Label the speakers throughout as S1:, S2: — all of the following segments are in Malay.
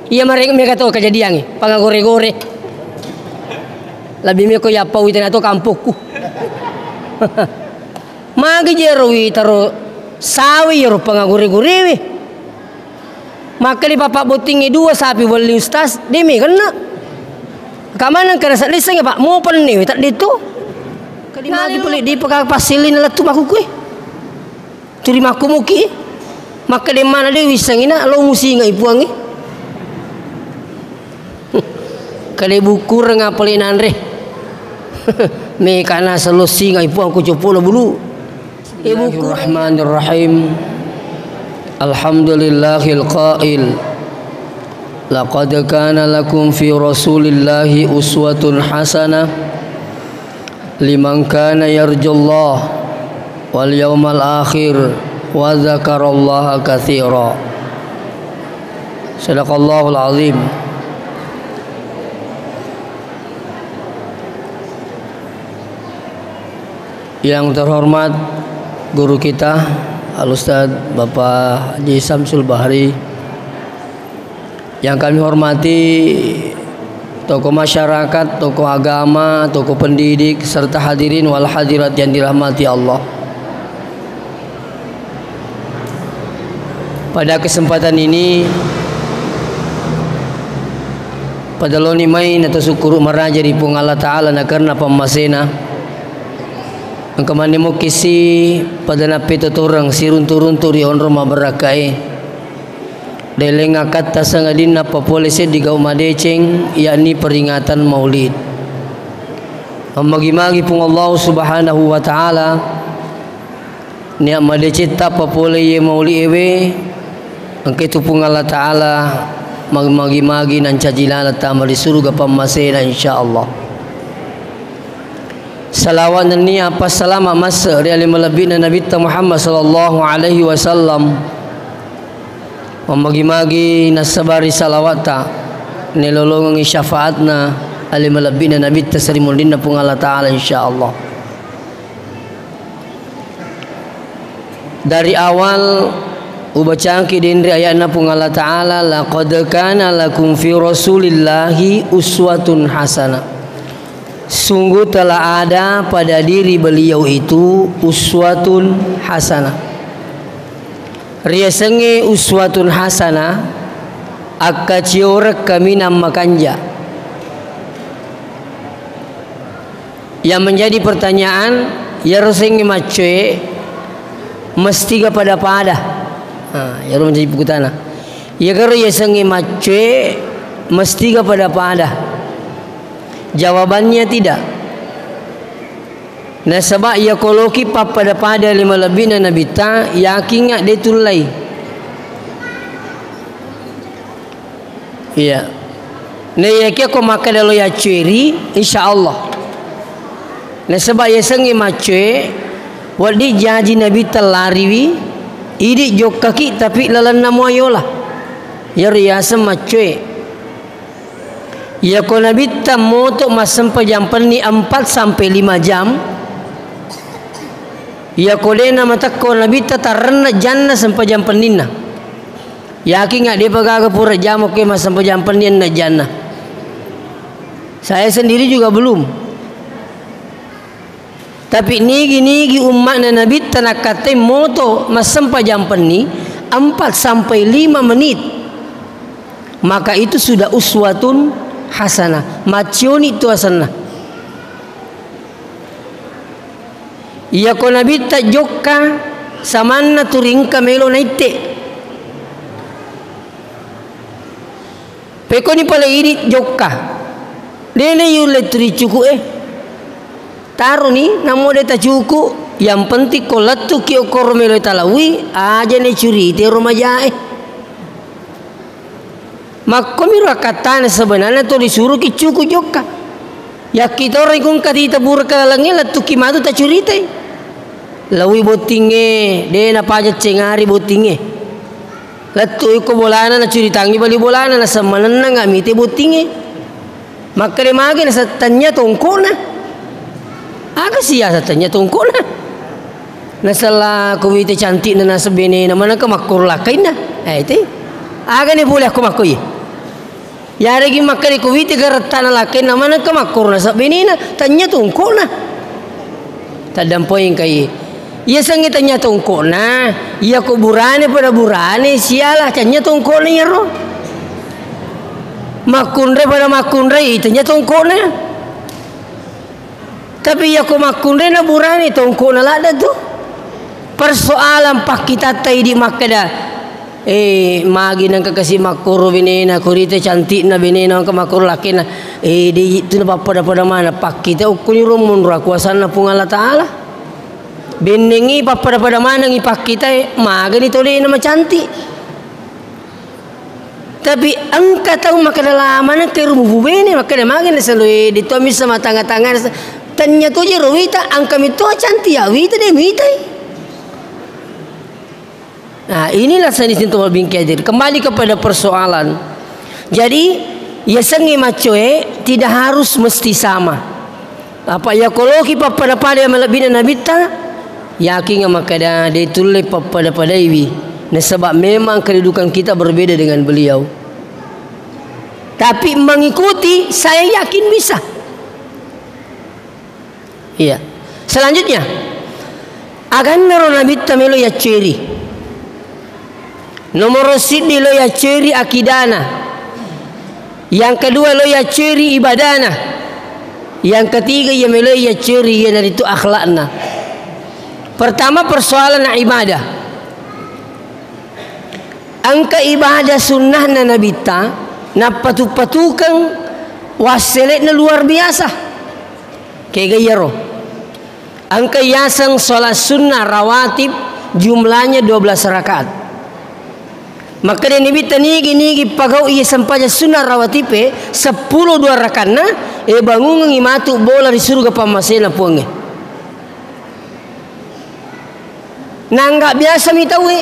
S1: Iya mereka tahu kejadian ni, pangagore-gore. Labi meko ya pau iten atau kampukku. Magi jerowi taro sawi yero pangagore-gore we. Maka di bapak botingi dua sapi beli ustaz demi kena. Kamana kena sak liseng ya Pak, mau pene we tak ditu. Kadi magi puli di pekak pasilin latu maku kue. Turi maku muki. Maka di mana dia wisang ina lo musi ngai puangi. Kali buku rengapelin andre. Me kana solusi ngai puang ku copo bulu. Bismillahirrahmanirrahim. Alhamdulillahil qail. Laqad kana lakum fi Rasulillahi uswatun hasanah liman kana yarjullah wal yawmal akhir wa dzakarallaha katsira. Sadaqallahul azim. Yang terhormat guru kita Al-Ustaz Bapak Haji Samsul Bahri, yang kami hormati tokoh masyarakat, tokoh agama, tokoh pendidik, serta hadirin wal hadirat yang dirahmati Allah. Pada kesempatan ini, pada loni main atau syukur meraja di pung Allah Ta'ala na karena pemasena angkamani mo kisi pada napi tuturang sirun turun turi onro mabarakai deleng kata sangadin napa polisi di gau madeceng yakni peringatan Maulid. Magi-magi pung Allah Subhanahu wa taala niat madecet tapa pole ye Maulid ewe angke tu pung Allah taala magi-magi nan cajilana tamal di surga pamasena insyaallah. Salawat ni apa salama masa dari melebih Nabi Muhammad sallallahu alaihi wasallam. Memagi-magi nasabari salawata nilolongang syafaatna ali melebih Nabi tasrimulina pung Allah taala insyaallah. Dari awal ubacaan kidindri ayatna pung Allah taala laqad kana lakum fi Rasulillahi uswatun hasanah. Sungguh telah ada pada diri beliau itu uswatun hasanah. Riasenge uswatun hasanah akka ciorek kami nama kanja. Yang menjadi pertanyaan ya rosenge mace mesti kepada pada. Ya menjadi pukutana. Ya kalau riasenge mace mesti kepada pada. Jawabannya tidak. Nah sebab ia koloki pada lima lebih na Nabi ta yakin ngak dia tulai. Iya. Nah yakin aku makan dalo ya ceri insyaallah. Nah sebab ia sengi mace wadi janji Nabi telariwi idi jok kaki tapi lalan namo ayolah. Ya riasa mace. Ya ko Nabi tamu tu mas sampai jam ni 4 sampai 5 jam. Ya ko dena mata ko Nabi tatarna jannah sampai jam penina. Yakin ngak dia pagaga pura jam oke mas sampai jam penina jannah. Saya sendiri juga belum. Tapi nigi umat Nabi tanakate moto mas sampai jam ni 4 sampai 5 menit. Maka itu sudah uswatun hasanah, macioni itu hasanah. Ia ko Nabi tak jokka samanna turingka melo naite. Peko ni pala ini jokka. Dene yule turi cuku taruh ni namo de ta cuku. Yang penting ko latu ki okor melo talawi aja ne curi te romaja Makomi rakatan sebenarnya tu disuruh kicuku joka. Ya kita orang kung kati tabur kalangi latu kimatu tak curitai. Lawi botinge, de na paja cengari botinge. Latu iko bolana na curitangi bali bolana na samanan na ngamite botinge. Maka de magi na satanya tongkona. Aga siya satanya tongkona. Nasalah kuwite cantik na nasa bene na mana ka makur lakay na. Itu. Aga ni boleh aku makui. Ya lagi makan ku witi garatana laki namana ka makurna sa benina tanya tungkona. Tadam poin kai. Ya sangi tanya tungkona, ya kuburane pada burane sialah tanya tungkona ya ro. Makunre pada makunre tanya tungkona. Tapi ya ku makunre na burane tungkona lada tu. Persoalan pak kita tai di makada. Magi nang kakasih makuro benena kurite cantik na benena ang kamakuro laki na di itu na pada mana pak kita ukuni rumun kuasa na pungala taala benengi pada mana ngi pak kita magi ni tole nama cantik tapi angka tahu makada lama na kerumu bene makada magi na selalu di tomis sama tanga-tanga tanya tu je ruita angka mito cantik ya wita de mitai. Nah inilah seni tual bingkai jadi kembali kepada persoalan. Jadi ya sengi macoe tidak harus mesti sama. Apa ya kalau kita pada melebih Nabi ta yakin makada dia tulis pada iwi. Nah sebab memang kedudukan kita berbeda dengan beliau. Tapi mengikuti saya yakin bisa. Iya. Selanjutnya agan naro Nabi ta melo ya ceri. Nomor sidi lo ya ciri akidana. Yang kedua lo ya ciri ibadana. Yang ketiga ya melo ya ciri ya dari itu akhlakna. Pertama persoalan ibadah. Angka ibadah sunnah na nabita na patu-patukan waseletna luar biasa. Kayak gaya roh. Angka yasang sholat sunnah rawatib jumlahnya 12 rakaat. Maka dia nibita nigi pagau iya sampainya sunnah rawatipe 10 2 rakana bangun ngimatu bola di surga pamasena puange. Nangga biasa mitawi.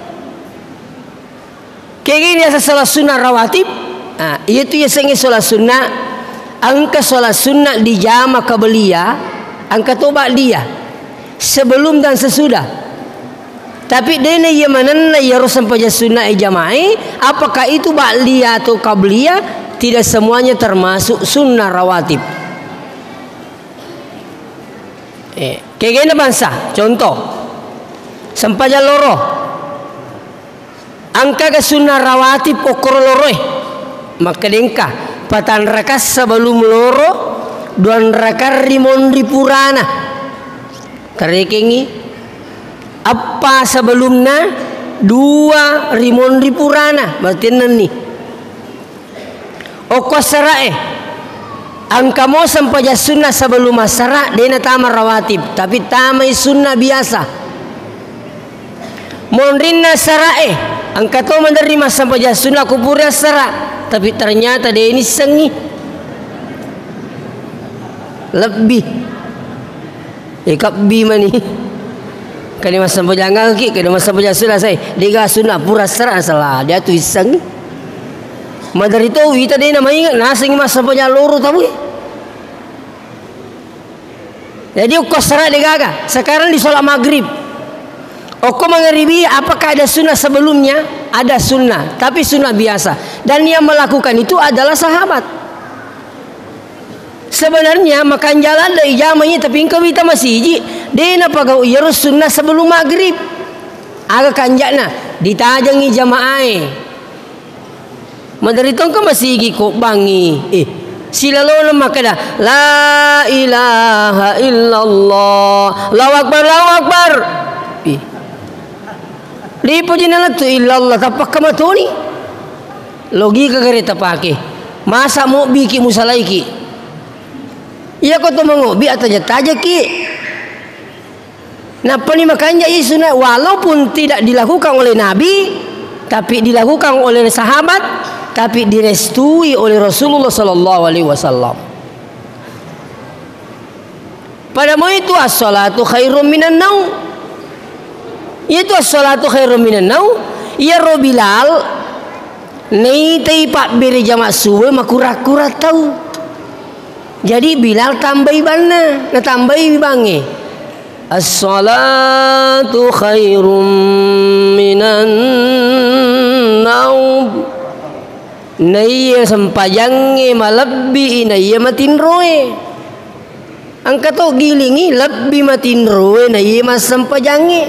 S1: Kayak gini asa salat sunnah rawatib. Itu ya sengi salat sunnah. Angka salat sunnah di jama kabelia, angka toba dia sebelum dan sesudah. Tapi dene ia mananna ya rosan paja sunnah jama'i apakah itu ba'liyah atau qabliyah tidak semuanya termasuk sunnah rawatib. Kayak gini bangsa contoh sampaja loro angka ke sunnah rawatib okor loroh maka dengka patan rakas sebelum loro duan rakar rimon ripurana karekengi apa sebelumnya 2 rimon ripurana berarti nani okosarae angka mo sampai sunnah sebelum masara dena tama rawatib tapi tamai sunnah biasa monrinna sarae angka to menerima sampai sunnah kuburnya sara tapi ternyata dia ini sengi lebih ikabbi mani kali masa bojangal ki kali masa bojangal sudah saya diga sunnah pura sara salah dia tu iseng madari tu kita dia nama ingat nasing masa bojangal loro tahu jadi uko sara digaga sekarang di sholat maghrib uko maghribi apakah ada sunnah sebelumnya ada sunnah tapi sunnah biasa dan yang melakukan itu adalah sahabat. Sebenarnya makan jalan dari jamanya tapi engkau kita masih hiji dena pagau iya sunnah sebelum maghrib agak kanjakna ditajangi jamaah maderitong ka masih hiji kok bangi silalo na makada la ilaha illallah Allahu akbar lipo jinala tu illallah tapak kamatoni logika gareta pake masa mau biki musalaiki iya kau tu mengobi atau jataja ki. Napa ni makanya sunnah walaupun tidak dilakukan oleh Nabi, tapi dilakukan oleh sahabat, tapi direstui oleh Rasulullah Sallallahu Alaihi Wasallam. Padamu itu as-salatu khairum minan naum. Itu as-salatu khairum minan naum. Ia Bilal, ni tei pak beri jamak suwe makura-kura tahu. Jadi Bilal tambahi bana, na tambahi bangi. As-salatu khairum minan naum. na iya sampajange malabbi na iya matinroe. Ang kato gilingi labbi matinroe na iya masampajange.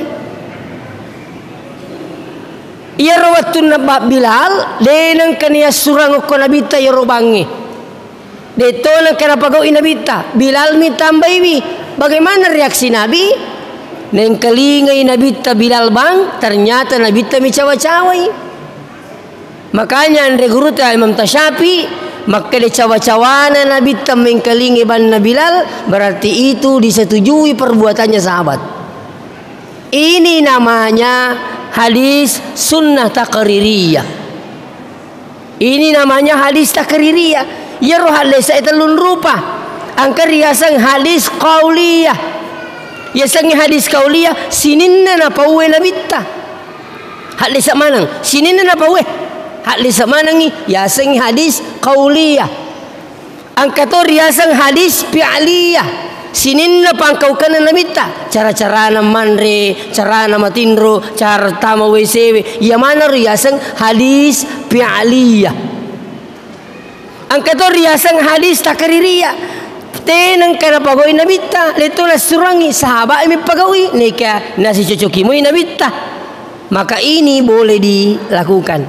S1: Iya rawatun na Bilal denang kaniya surang ko nabita iya robangi. Deto na kanapagaw inabita. Bilal mitambay bi. Bagaimana reaksi Nabi? Neng kalingay nabita Bilal bang, ternyata nabita mi cawa-cawai. Makanya andre guru ta Imam Tasyafi, maka de cawa-cawana nabita mengkalingi ban Bilal, berarti itu disetujui perbuatannya sahabat. Ini namanya hadis sunnah takririyah. Ini namanya hadis takririyah. Ya roh hadis italun rupa. Angka riasang hadis qauliyah. Ya sang hadis qauliyah sininna na pawe nabita. Hadis manang sininna na pawe. Hadis manang ni ya sang hadis qauliyah. Angka to riasang hadis fi'liyah. Sininna pangkau kana nabita. Cara-cara na manre, cara na matinro, cara tama WCW. Ya mana riasang hadis fi'liyah. Angkato riasang hadis takririyah. Tenang kana pagawi nabita. Leto na surangi sahabat imi pagawi. Nika nasi cocoki mo nabita. Maka ini boleh dilakukan.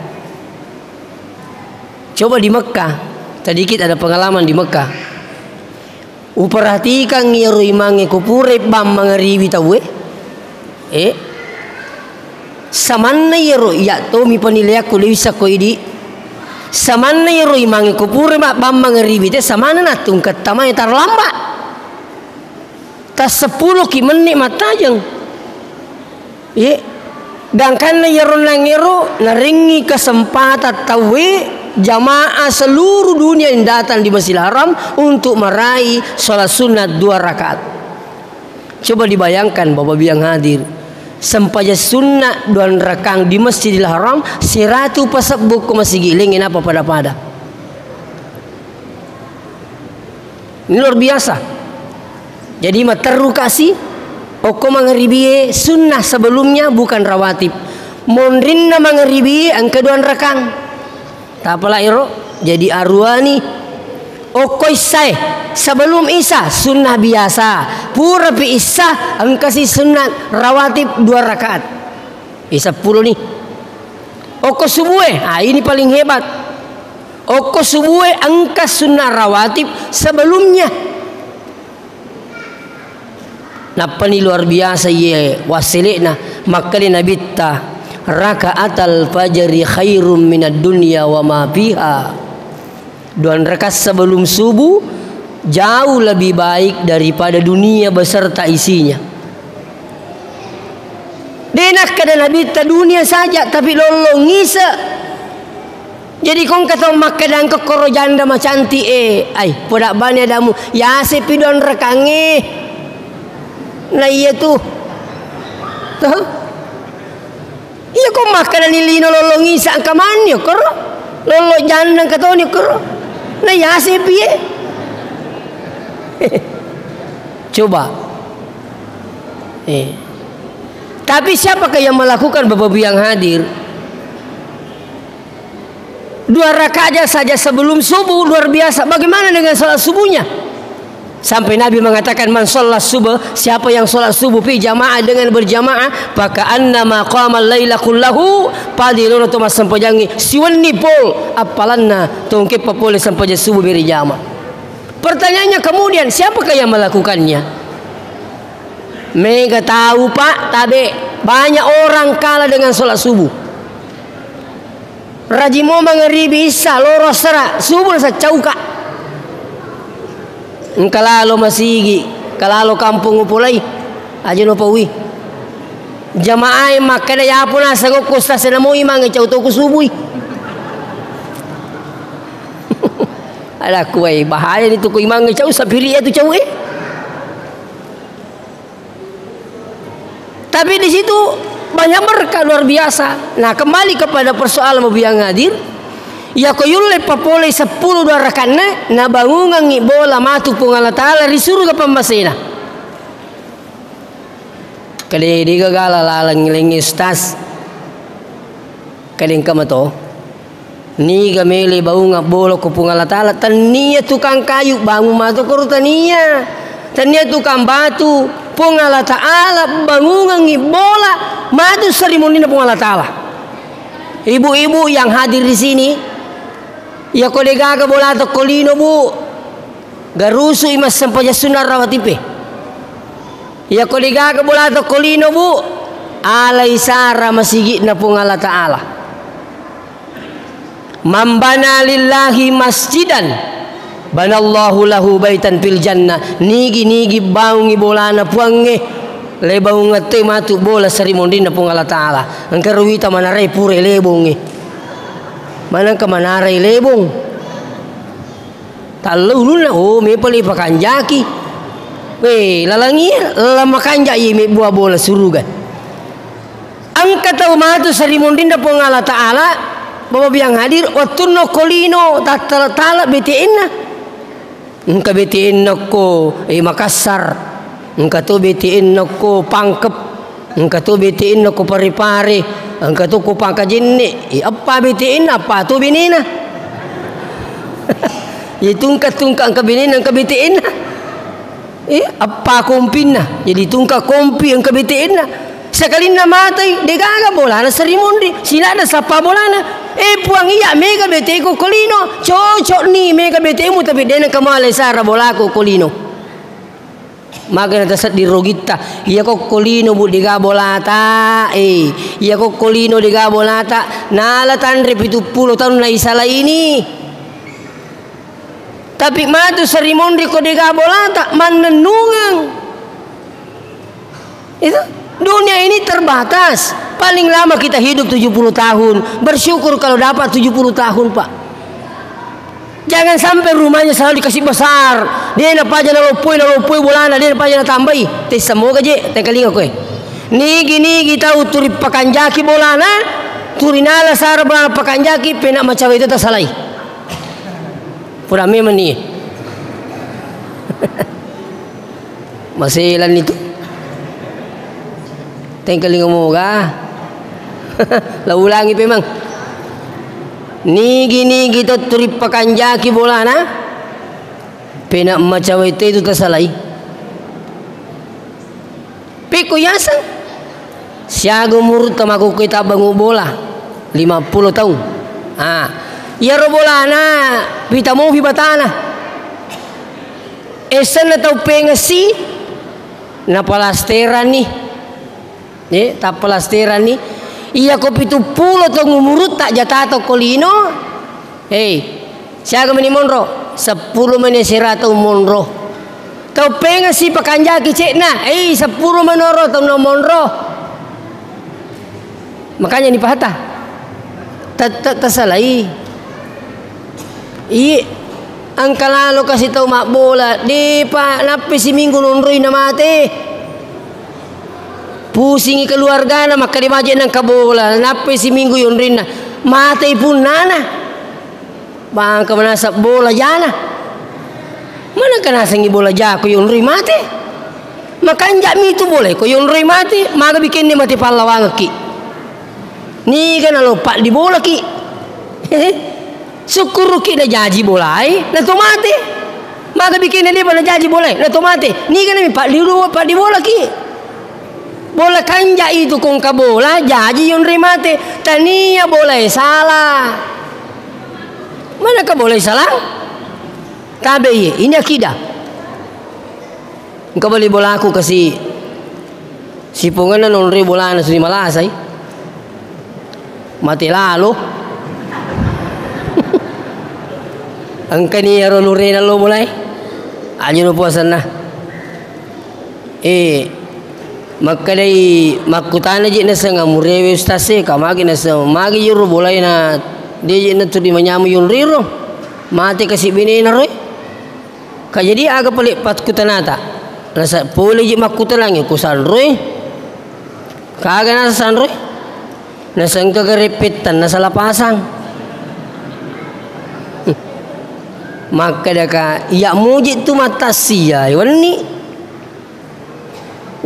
S1: Coba di Mekah. Sedikit ada pengalaman di Mekah. Uperhatikan ngiro imange kupure bam mangaribi tawe. Samanna yero ya to mi panilya ko lewisa ko idi. Samana yero imangi kupure mak bambang ribite samana natung ketamanya terlambat. Tas 10 menit matajeng. Dan karena yero nangero naringi kesempatan tawe jamaah seluruh dunia yang datang di Masjidil Haram untuk meraih sholat sunat 2 rakaat. Coba dibayangkan Bapak yang hadir. Sampaja sunnah 2 rakang di Masjidil Haram 100 pasabuk ko masigilingin apa pada-pada. Ini luar biasa. Jadi materu kasih oko mangaribiye sunnah sebelumnya bukan rawatib. Mondrinna mangaribiye ang kedua rakang. Tapala iro jadi arwani. Oko isay sebelum isya sunnah biasa. Pura pi isya ang kasih sunnah rawatib 2 rakaat. Isya 10 nih. Oko subuh, ini paling hebat. Oko subuh angka sunnah rawatib sebelumnya. Napa ni luar biasa ye wasilina makali nabitta rakaatal fajri khairum minad dunya wa ma fiha. 2 rakaat sebelum subuh jauh lebih baik daripada dunia beserta isinya. Denak kada nabita dunia saja tapi lolong ngisa. Jadi kong kata makadang ke koro janda macanti ay podak bani adamu ya sepi 2 rekange. Nah iya tuh. Tuh. Iya kok makanan nilino lolong ngisa kaman yo koro. Lolo janda katoni koro. Nah ya sepi coba. Tapi siapakah yang melakukan Bapak yang hadir? 2 rakaat saja sebelum subuh luar biasa. Bagaimana dengan salat subuhnya? Sampai Nabi mengatakan man sholat subuh, siapa yang sholat subuh fi jamaah dengan berjamaah, maka annama qama al-laila kullahu padiloro to masampojangi siwanni pol apalanna tongke papole sampai subuh berjamaah. Pertanyaannya kemudian siapakah yang melakukannya? Mereka tahu Pak, tabe banyak orang kalah dengan sholat subuh. Rajimo mangaribi isa loro sera subuh sa cauka. Kalalo masigi, kalalo kampung upulay, aja no pawi. Jamaah makada ya pun asa ko kusta sa namo imang ikaw to kusuboy. Ala kuay bahaya nito ko imang ikaw sa pili ito caw Tapi di situ banyak berkah luar biasa. Nah kembali kepada persoalan yang hadir. Ya koyulle papole 10 2 rakaat na bangungan ngi bola matu pungala taala disuruh ke pembasina. Kali di gagala lalang lingis tas. Kading kamato. Ni gamele bau ngabolo ko pungala taala tania tukang kayu bangun matu koru tania tukang batu pungala taala bangun ngibola matu seremoni na pungala taala. Ibu-ibu yang hadir di sini ya kode gaga bola to kolino bu garusu imas sampaja sunar rawatipe ya kode gaga bola to kolino bu alai sara masigi na pungala taala. Mambana lillahi masjidan banallahu lahu baitan fil jannah. Nigi baungi bolana puange le baunga te matu bola serimondina pungala taala angkaruita manare pure lebonge manang ka manare lebong taluluna oh me pali pakanjaki we lalangi lama kanja ye me buah bola suruga angka tau matu serimondina pungala taala. Bapak yang hadir waktu no kolino tala BTN engka BTN ko Makassar engka tu BTN ko Pangkep engka tu BTN ko Parepare engka tu ko Pangkajene apa BTN apa tu binina ya tungka engka binina engka BTN apa kompina jadi tungka kompi engka BTN sekali na matay degaga bola na serimondi sila na sapa bola na puang iya mega bete ko kolino cocok ni mega bete mu tapi dena kamale sara bola ko kolino maga na tasat dirogita iya ko kolino bu diga bolata iya ko kolino diga bolata nala tanre 70 tahun na isala ini tapi matu serimondi ko diga bolata manenungang itu. Dunia ini terbatas. Paling lama kita hidup 70 tahun. Bersyukur kalau dapat 70 tahun, Pak. Jangan sampai rumahnya selalu dikasih besar. Dia nak paja na lopoi bolana, dia nak paja na tambai. Tes semoga je tengkalinga koe. Nigi kita uturi pakanjaki bolana, turinala sara bolana pakanjaki pena macawa itu tak salai. Pura memang ni. Masih lan itu. Tengkalinga mo ga laulangi memang nigi to turi pakanjaki bolana pena macawa itu tasalai piko yasa siago murut tamaku kita bangu bola 50 tahun ya ro bolana pita mo batana esen na tau pengasi na palasteran ni tak pelasteran ni iya ko 70 to ngumurut tak jatato kolino siaga meni monro 10 meni serato monro tau penga si pakanjaki cekna 10 menoro to no monro makanya ni pahata tasalai angka lalu kasih tahu mak bola di pak napi si minggu nonroi na mate pusingi keluarga na maka dimaje nang kabola nape si minggu yonrin na mate pun nana bang ka manasap bola jana mana kana sangi bola jako yonri mate makanja mi itu boleh ko yonri mate maga bikin ni mate pallawan ki ni kana lupa di bola ki syukur ki na jaji bolai na to mate maga bikin ni na jaji bolai na to mate ni kana mi pak di bola ki bola kanja itu kong kabola jaji yon remate tania boleh salah mana ka boleh salah kabe ini akidah engkau boleh bola aku kasih si pongan non re bola na suni malasai mati lalu angkani ro nure na lo boleh ayo no puasan na maka dari makutana je na sanga murewe ustase kamagi na sa magi yuro bolay na di na tu di manyamu yung riro mati kasi bini na roy kajadi aga pali pat kutanata nasa puli je makuta lang yung kusan roy kaga nasa san roy nasa ang kagaripitan nasa lapasang maka daka iya mujit tu matas siya iwan ni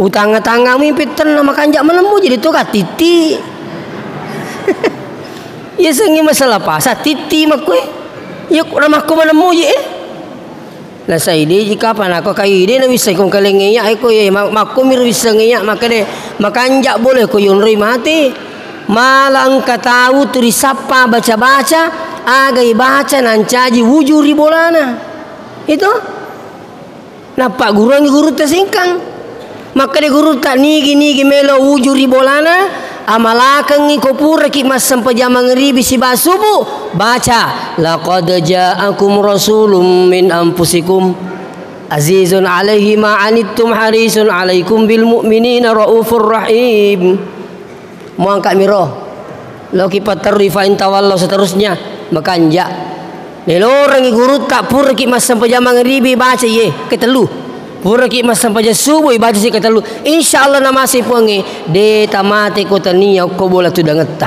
S1: utang-tangga mimpitan na makanjak menemu jadi tu katiti Ya sengi masalah pasa titi makwe. Ya ramah ko manamo ye. Na sa ide jika pa nako kay ide na bisa kung kalengiya ay ko ye makumir bisa ngiya makade makanja boleh ko yun ri mati. Malang katahu tu disapa baca-baca agai baca nancaji wujuri bolana. Itu napa guru tersingkang. Maka de guru tak nigi melo wujuri bolana amalakang ko pura ki mas sampai jam ngribi si basubu baca laqad ja'akum rasulun min anfusikum azizun alaihi ma anittum harisun alaikum bil mu'minina raufur rahim. Mau angkat miro lo ki patarri fa intawallahu seterusnya makanja lelorang guru tak pura ki mas sampai jam ngribi baca ye ketelu pura ki mas sampai jam subuh baca si ketelu insyaallah nama si puangi de tamate ko tania ko bola tu dangeta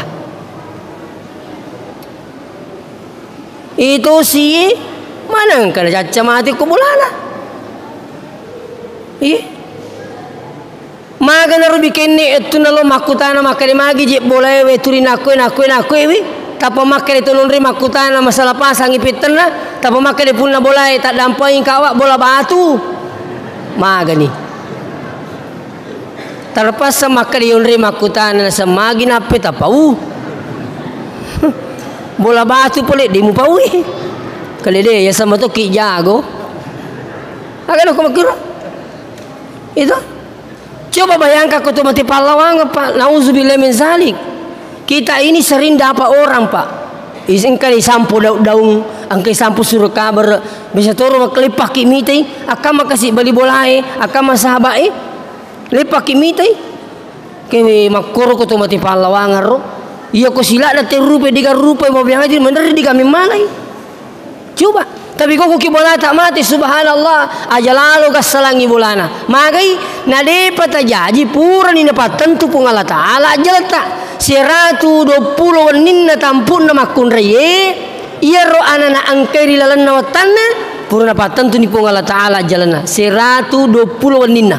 S1: itu si mana kana caca mati ko bolana maga na rubi kenne ettu nalo makutana makare magi je boleh we turi nakwe wi tapa makare tulun ri makutana masalah pasang ipitna tapa makare punna boleh tak dampai kawa bola batu maga ni terlepas makare yunri makutana semagi nape tapau bola batu pole di mu pawi kali de ya sama tu ki jago agak aku makir itu. Coba bayangkan kau tu mati pahlawan Pak. Nauzubillah min zalik. Kita ini sering dapat orang Pak. Isin kali sampo daung angkai sampo suruh kabar bisa turun kelipah kimite akan makasih bali bolai akan masahabai lipah kimite kewe makoro kau tu mati pahlawan ro iya ko sila na terupe diga rupa mo biang di bener di kami malai coba tapi kau ki bola tak mati subhanallah aja lalu kasalangi bolana magai nade pata jaji pura ni dapat tentu pungala taala jalta 120 ninna tampun na makun reye iya ro anana angkeri lalanna watanna pura dapat tentu ni pungala taala jalana 120 ninna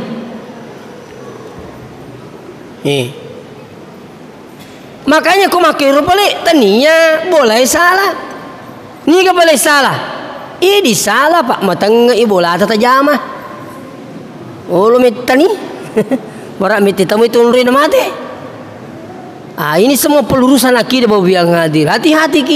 S1: makanya kau makai rupa le tania boleh salah ni ka boleh salah di salah Pak matang ibola tata jama ulu mitani marak miti tamu itu nuri mati ini semua pelurusan akidah bawa yang hadir hati-hati ki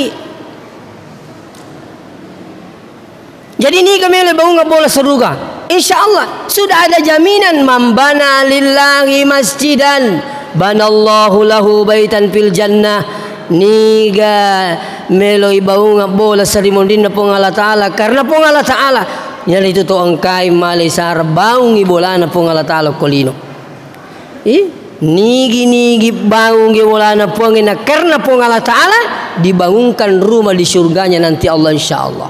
S1: jadi ini kami oleh bangun bola seruga insyaallah sudah ada jaminan mambana lillahi masjidan banallahu lahu baitan fil jannah niga melo ibau ngabola sarimondin na pong Allah Ta'ala karena pong Allah Ta'ala yan itu to angkai malisar baung ibola na pong Allah Ta'ala kolino nigi baung ibola na pong ina karena pong Allah Ta'ala dibangunkan rumah di surganya nanti Allah insyaallah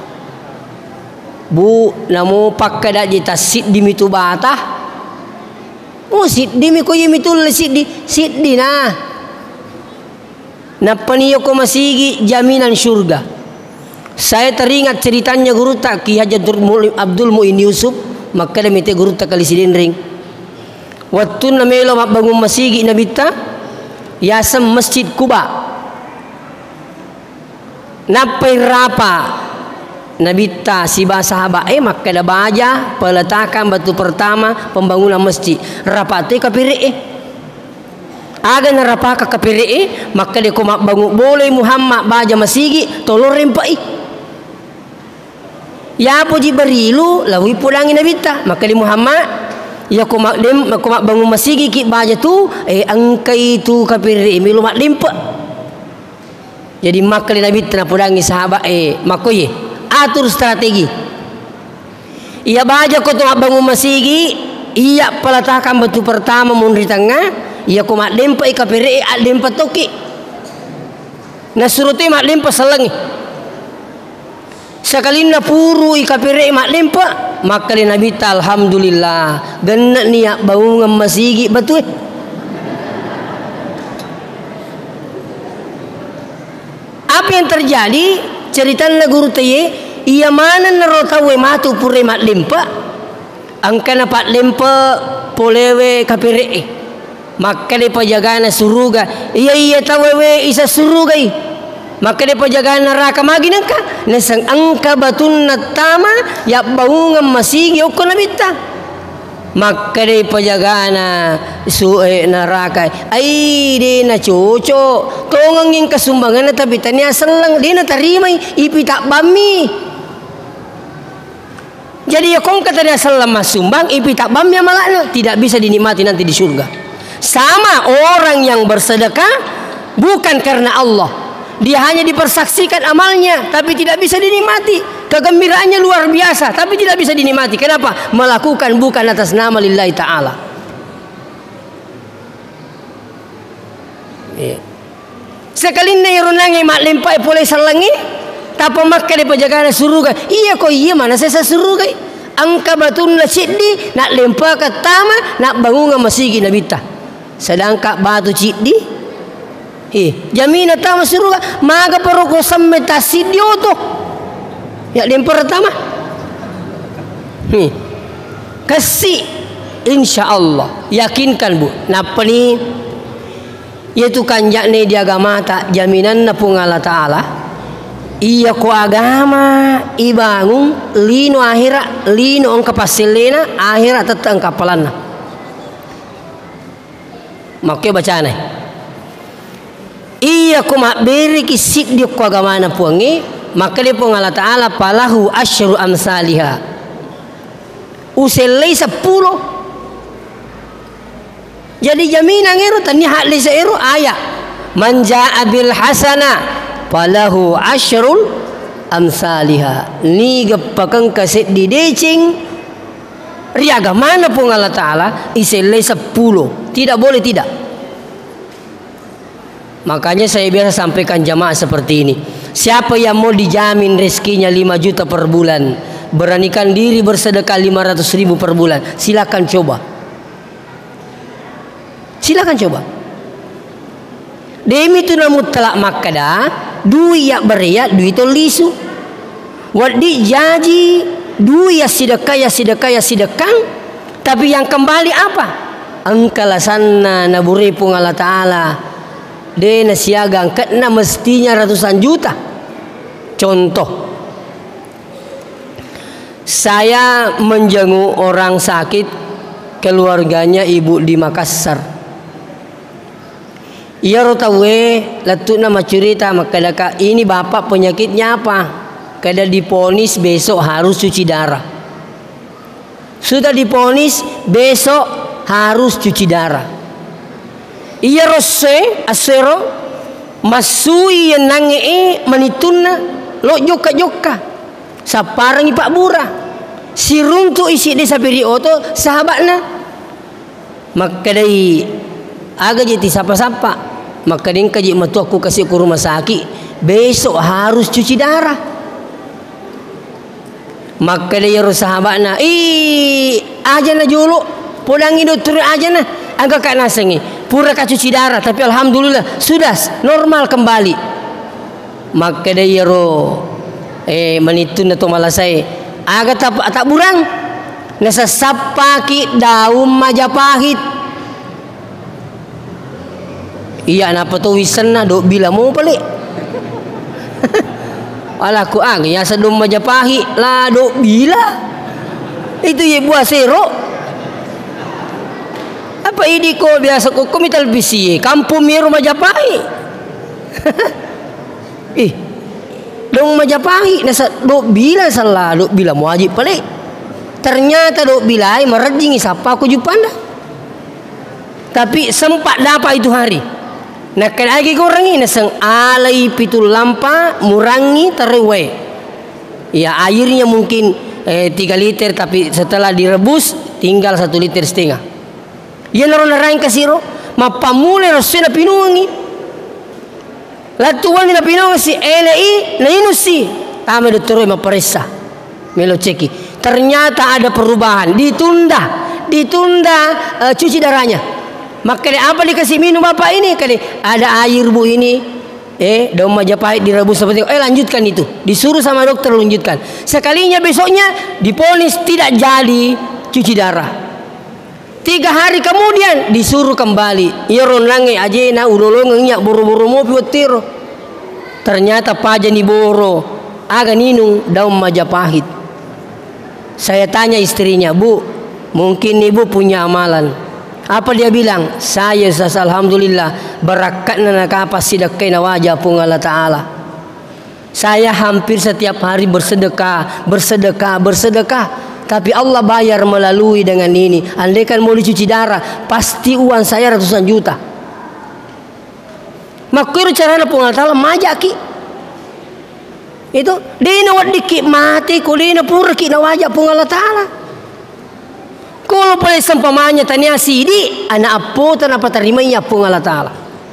S1: bu namo pakkada jita siddi mitu batah siddi mi ko yimitul siddi nah napaniyo ko masigi jaminan surga. Saya teringat ceritanya guru tak Ki Haji Abdul Muin Yusuf maka demite guru tak kali sidin ring. Waktu namelo bangun masigi nabita yasam Masjid Kuba. Napai rapa nabita si bahasa maka da baja peletakan batu pertama pembangunan masjid. Rapate kapire aga narapaka kapire maka dia koma bangun boleh Muhammad baja masigi tolong rempai ya puji berilu lawi pulangi nabita maka di Muhammad ya koma bangun masigi ki baja tu angkai tu kapire milu mak limpa jadi maka di nabita na pulangi sahabat mako ye atur strategi iya baja ko tu bangun masigi iya pelatakan batu pertama mun di tengah ia ko mak lempa kapire lempa toki nasuruti mak lempa salangi sakalin na puru kapire mak lempa maka nabi ta alhamdulillah ganna niya baungan masigi betul apa yang terjadi cerita na guru taye ia mana narotawe matu pure mak lempa angkana pak lempa polewe kapire maka di pajagana suruga iya tawewe isa surugai maka dia penjagaan neraka magi nangka nesang angka batun natama ya baungan masigi okko nabita maka dia penjagaan neraka ai dia na cuco tongangin kasumbangan tapi tanya selang dia na terima ipi tak bami jadi ya kong kata dia selang masumbang ipi tak bami malaknya tidak bisa dinikmati nanti di surga. Sama orang yang bersedekah bukan karena Allah, dia hanya dipersaksikan amalnya tapi tidak bisa dinikmati. Kegembiraannya luar biasa tapi tidak bisa dinikmati. Kenapa? Melakukan bukan atas nama lillahi ta'ala. Sekali naironangi mak lempai pulai salangi tapa makka di penjagaan suruga. Iya kok iya mana saya suruga. Angka batun na siddi nak lempa ke tama nak bangunga masigi nabita. Sedangkan batu siddi jamina tama suruga maga paroko samme tasidi oto ya lempar tama kasih insyaallah yakinkan bu napa ni yaitu kanjak ne di agama tak jaminan na pung Allah taala iya ko agama ibangun lino akhirat lino ang kapasilena akhirat tetang kapalanna makanya baca nih iya ko makberi kisik di ko agama na puangi maka dia pun Allah Ta'ala palahu asyru amsalihah uselai 10 jadi jaminan ngero tani hak lisa ero ayat man jaa bil hasana palahu asyrul amsalihah ni gepakang kaset di decing riaga mana pun Allah Ta'ala iselai 10 tidak boleh tidak. Makanya saya biasa sampaikan jamaah seperti ini, siapa yang mau dijamin rezekinya 5 juta per bulan beranikan diri bersedekah 500.000 per bulan silakan coba demi tu na mutlak makada duit yak beria duit itu lisu wadi jaji duit ya sidekah tapi yang kembali apa angkalasanna naburi pung Allah Ta'ala de nasiaga angkatna mestinya ratusan juta. Contoh saya menjenguk orang sakit keluarganya ibu di Makassar iya rotawe letuk nama cerita maka ini bapak penyakitnya apa kada diponis besok harus cuci darah sudah diponis besok harus cuci darah iya rose asero masui yang nange manituna lo joka saparangi Pak Bura si runtu isi desa piri oto sahabatna maka dari aga jadi sapa-sapa maka dia kaji matu aku kasih ke rumah sakit besok harus cuci darah maka dia sahabatna aja na julu pulangi dokter aja na agak kak nasengi pura ka cuci darah tapi alhamdulillah sudah normal kembali maka dia menitun atau malah saya agak tak burang nasa sapaki daun Majapahit iya napa tu wisana dok bila mau pelik alah ku ya sedum Majapahit lah dok bila itu ye buah sero apa ini ko biasa ko komital bisi kampung miru Majapahit dong Majapahit nasa dok bila salah dok bila mau wajib pelik ternyata dok bilai merejingi siapa aku jupanda tapi sempat dapat itu hari nah lagi kurang ini sang alai pitul lampa murangi terwe ya airnya mungkin 3 liter tapi setelah direbus tinggal 1,5 liter ya naron kasiro mapamule rosena pinungi latuan na pinungi si LI na inusi tama dokter maperisa melo ceki ternyata ada perubahan ditunda cuci darahnya maka apa dikasih minum bapak ini kali ada air bu ini daun Majapahit direbus seperti lanjutkan itu disuruh sama dokter lanjutkan sekalinya besoknya diponis tidak jadi cuci darah 3 hari kemudian disuruh kembali iron lange aja na ulolong nyak buru-buru mau piwetiro Ternyata paja ni boro, aga ninung daun Majapahit. Saya tanya istrinya, "Bu, mungkin ibu punya amalan." Apa dia bilang? "Saya alhamdulillah berakatna nakapas sidakai na wajah pung Allah Ta'ala. Saya hampir setiap hari bersedekah. Tapi Allah bayar melalui dengan ini. Andaikan mau dicuci darah, pasti uang saya ratusan juta. Makiru carana pung Allah Ta'ala majaki. Itu dina wadiki mati ku dina purki na wajah pung Allah Ta'ala. Kalau pada sempamanya tanya sidi, anak apa tanpa terimanya pung Allah Ta'ala.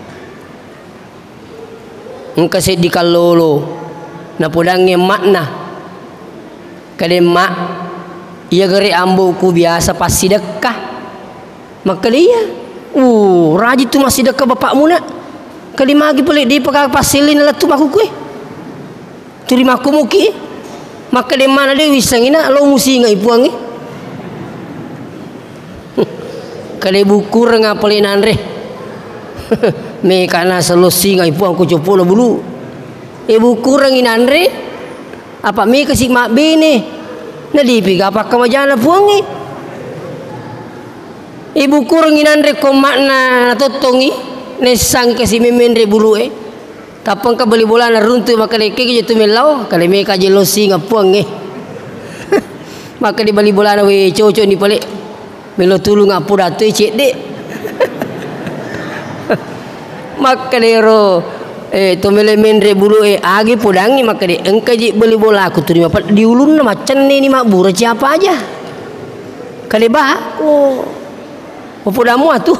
S1: Engkau sedih kalolo, na pudangnya makna. Kade mak, ia geri ambu ku biasa pas sedekah. Maka dia, rajin tu masih sedekah bapakmu nak. Kali magi pelik di pakai pasilin lah tu aku kue. Terima aku muki. Maka dia mana dia wisangina lo musi ngai puangi. Kali buku renga pelin andre. Me kana selosi ngai puang ku copo lo bulu. Buku rengin andre. Apa me kesik mak bene. Nadipi apa kamajana puangi. Buku rengin andre ko makna totongi. Nesang kasih memendre bulu Tapang ka beli bola na runtu maka leke ke tu melau kali me ka jelosi ngapuang Maka di bali bola na we cocok ni pale. Melo tulung apu datu cek dek. Maka dero to mele mendre bulu agi pudangi maka de engka ji beli bola aku tu di ulun na macan ni mak bura siapa aja. Kali bah pudamu atuh.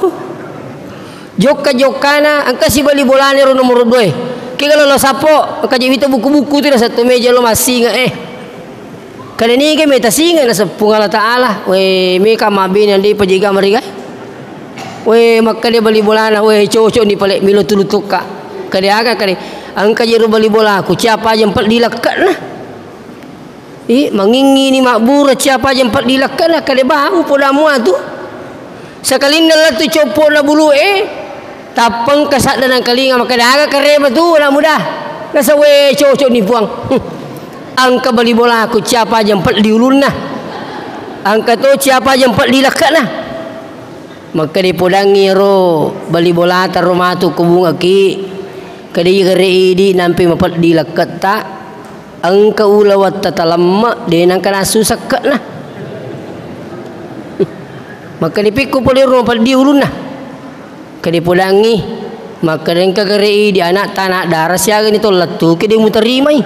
S1: Jokana angka si beli bola ni ro nomor 2. Ki kalau lo sapo ka ji itu buku-buku tu satu meja lo masih kali ni ke meta singa na sepung Allah Ta'ala. Me ka mabin yang di pajiga mariga. Maka dia beli bola na cocok ni palek milo tulu tuka. Kali aga kali angka je beli bola aku siapa aja empat dilakat nah. Mangingi ni makbur siapa aja empat dilakat nah kali bau podamu tu. Sekali nala tu copok na bulu tapang kasat dan kalinga maka daga kare betul nak mudah. Rasa cocok ni puang. Angka beli bola aku siapa aja empat diulun nah. Angka tu siapa aja empat dilakat nah. Maka di podangi ro beli bola tar rumah tu kubunga ki. Kadi gere di nampi mapat dilakat tak. Angka ulawat tatalamma de nang kana susakat nah. Maka dipiku poli ro pal diulun nah. Kadi podangi maka dengka gere di anak tanah darah siaga ni tolak tu ke dia mu terimai.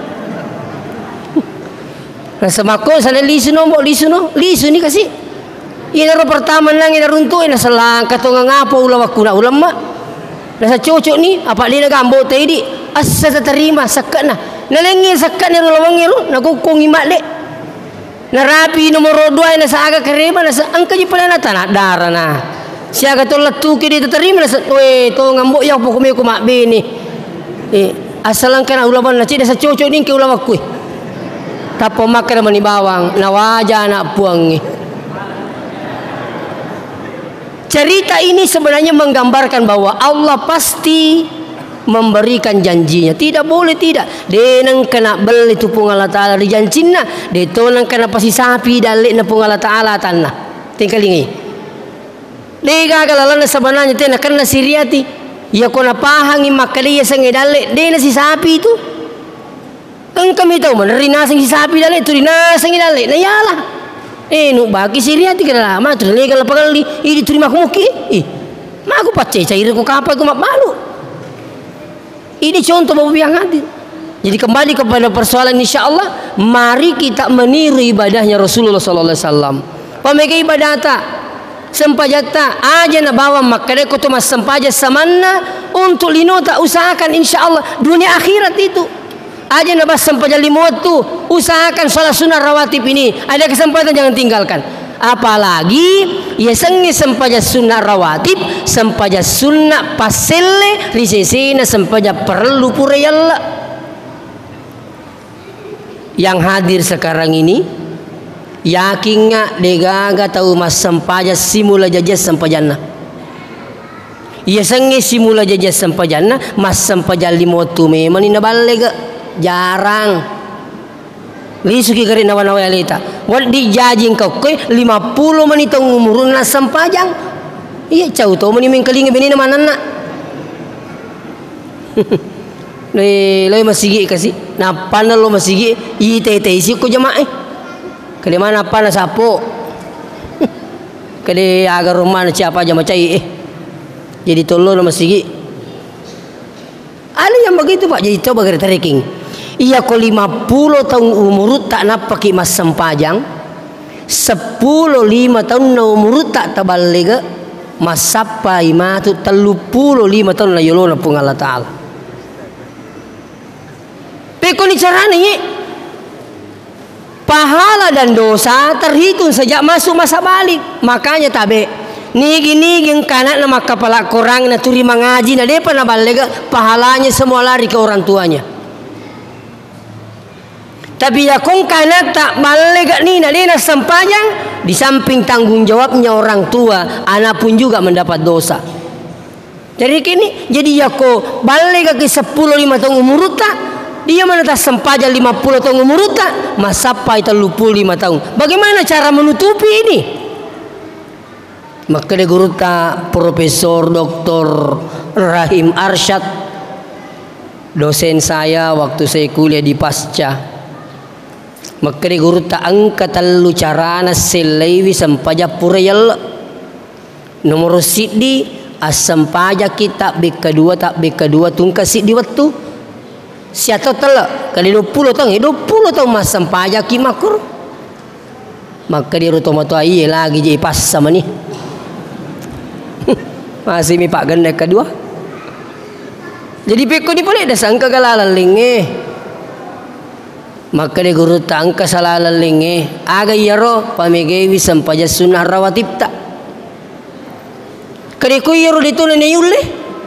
S1: Rasa mako sana lisu ni kasih. Ina ro pertama nang ina runtu ina selang katonga ngapo ulawaku na ulama. Rasa cocok ni apa dia gambo teh di asa terima sakana. Nalengi sakana ro lawangi ro nagukong imak dek. Narapi nomor 2 ina saaga karema na angka ji pala tanah darah na. Siaga tolak tu ke dia terima na to ngambo yang pokok ku mak bini. Asalang kana ulama na cida sa cocok ni ke ulawaku. Tapo makan mani bawang na wajah anak puangi. Cerita ini sebenarnya menggambarkan bahwa Allah pasti memberikan janjinya. Tidak boleh tidak. Denang kena beli tu pung Allah Ta'ala di janjina. Detonang kena pasti sapi dalik na pung Allah Ta'ala tanah. Tinggal ini. Dega kalalan sebenarnya tena kena siriati. Ya kona pahangi makaliya sange dalik. Dena si sapi itu. Engkau tahu mana rinasang si sapi dalik tu rinasang dalik. Nah yalah. Nu bagi siriati kena lama tu legal pakali ini terima aku muki. Ma aku pace cair aku kapal aku mak malu. Ini contoh bapak yang hadir. Jadi kembali kepada persoalan insyaallah mari kita meniru ibadahnya Rasulullah sallallahu alaihi wasallam. Pamega ibadah tak sempajata aja na bawa makade ko tu mas sempaja samanna untuk linota usahakan insyaallah dunia akhirat itu. Aja nabas sempaja limot tu usahakan salat sunnah rawatib ini ada kesempatan jangan tinggalkan. Apalagi ya sengi sempaja sunnah rawatib sempaja sunnah paselle risesina sempaja perlu purayalla. Yang hadir sekarang ini yakin nggak degaga tahu mas sempaja simula jajas sempajana Iya sengi simula jaja sampajanna mas sampajan limotu memang ina balega jarang. Lisuki kari nawa-nawa alita. Wal di jajing kau koi 50 menit umurun na sampajang. Iya cau to meni mengkelingi benina mananna. Lai masigi kasi. Napana lo masigi ite isi ko jamaah. Kali mana pana sapo. Kali agar rumah siapa aja macai jadi tolo lo masigi. Ada yang begitu Pak, jadi coba gara trekking. Iya ko 50 tahun umur tak napaki mas sempajang. 5 tahun na umur tak tabalega mas sapa imatu 35 tahun na yolo na pung Allah Ta'ala. Peko ni caranya ni pahala dan dosa terhitung sejak masuk masa balik. Makanya tabe nigi-nigi kanak nama kepala korang na turi mengaji na depa na balega pahalanya semua lari ke orang tuanya. Tapi ya kong kanak tak balega ni na dena sempajang di samping tanggung jawabnya orang tua, anak pun juga mendapat dosa. Jadi kini jadi ya ko balega ke 10 5 tahun umur tak dia mana tak sempajang 50 tahun umur tak masapa itu 35 tahun. Bagaimana cara menutupi ini? Maka dia guru tak Profesor Dr. Rahim Arsyad, dosen saya waktu saya kuliah di Pasca. Maka dia guru tak angkat lu carana selewi sampaja purayal nomor sidi asampaja kita B2 tak B2 tungka sidi waktu. Siapa telak kali 20 tahun 20 tahun mas sampaja kimakur. Maka dia rutomato iya lagi jadi pas sama ni. Masih mi pak ganda kedua. Jadi peko di boleh dah sangka galalan linge. Maka dia guru tangka salalan linge. Aga yaro pamegewi sampaja sunnah rawatib tak. Kali ku yaro ditulen yule.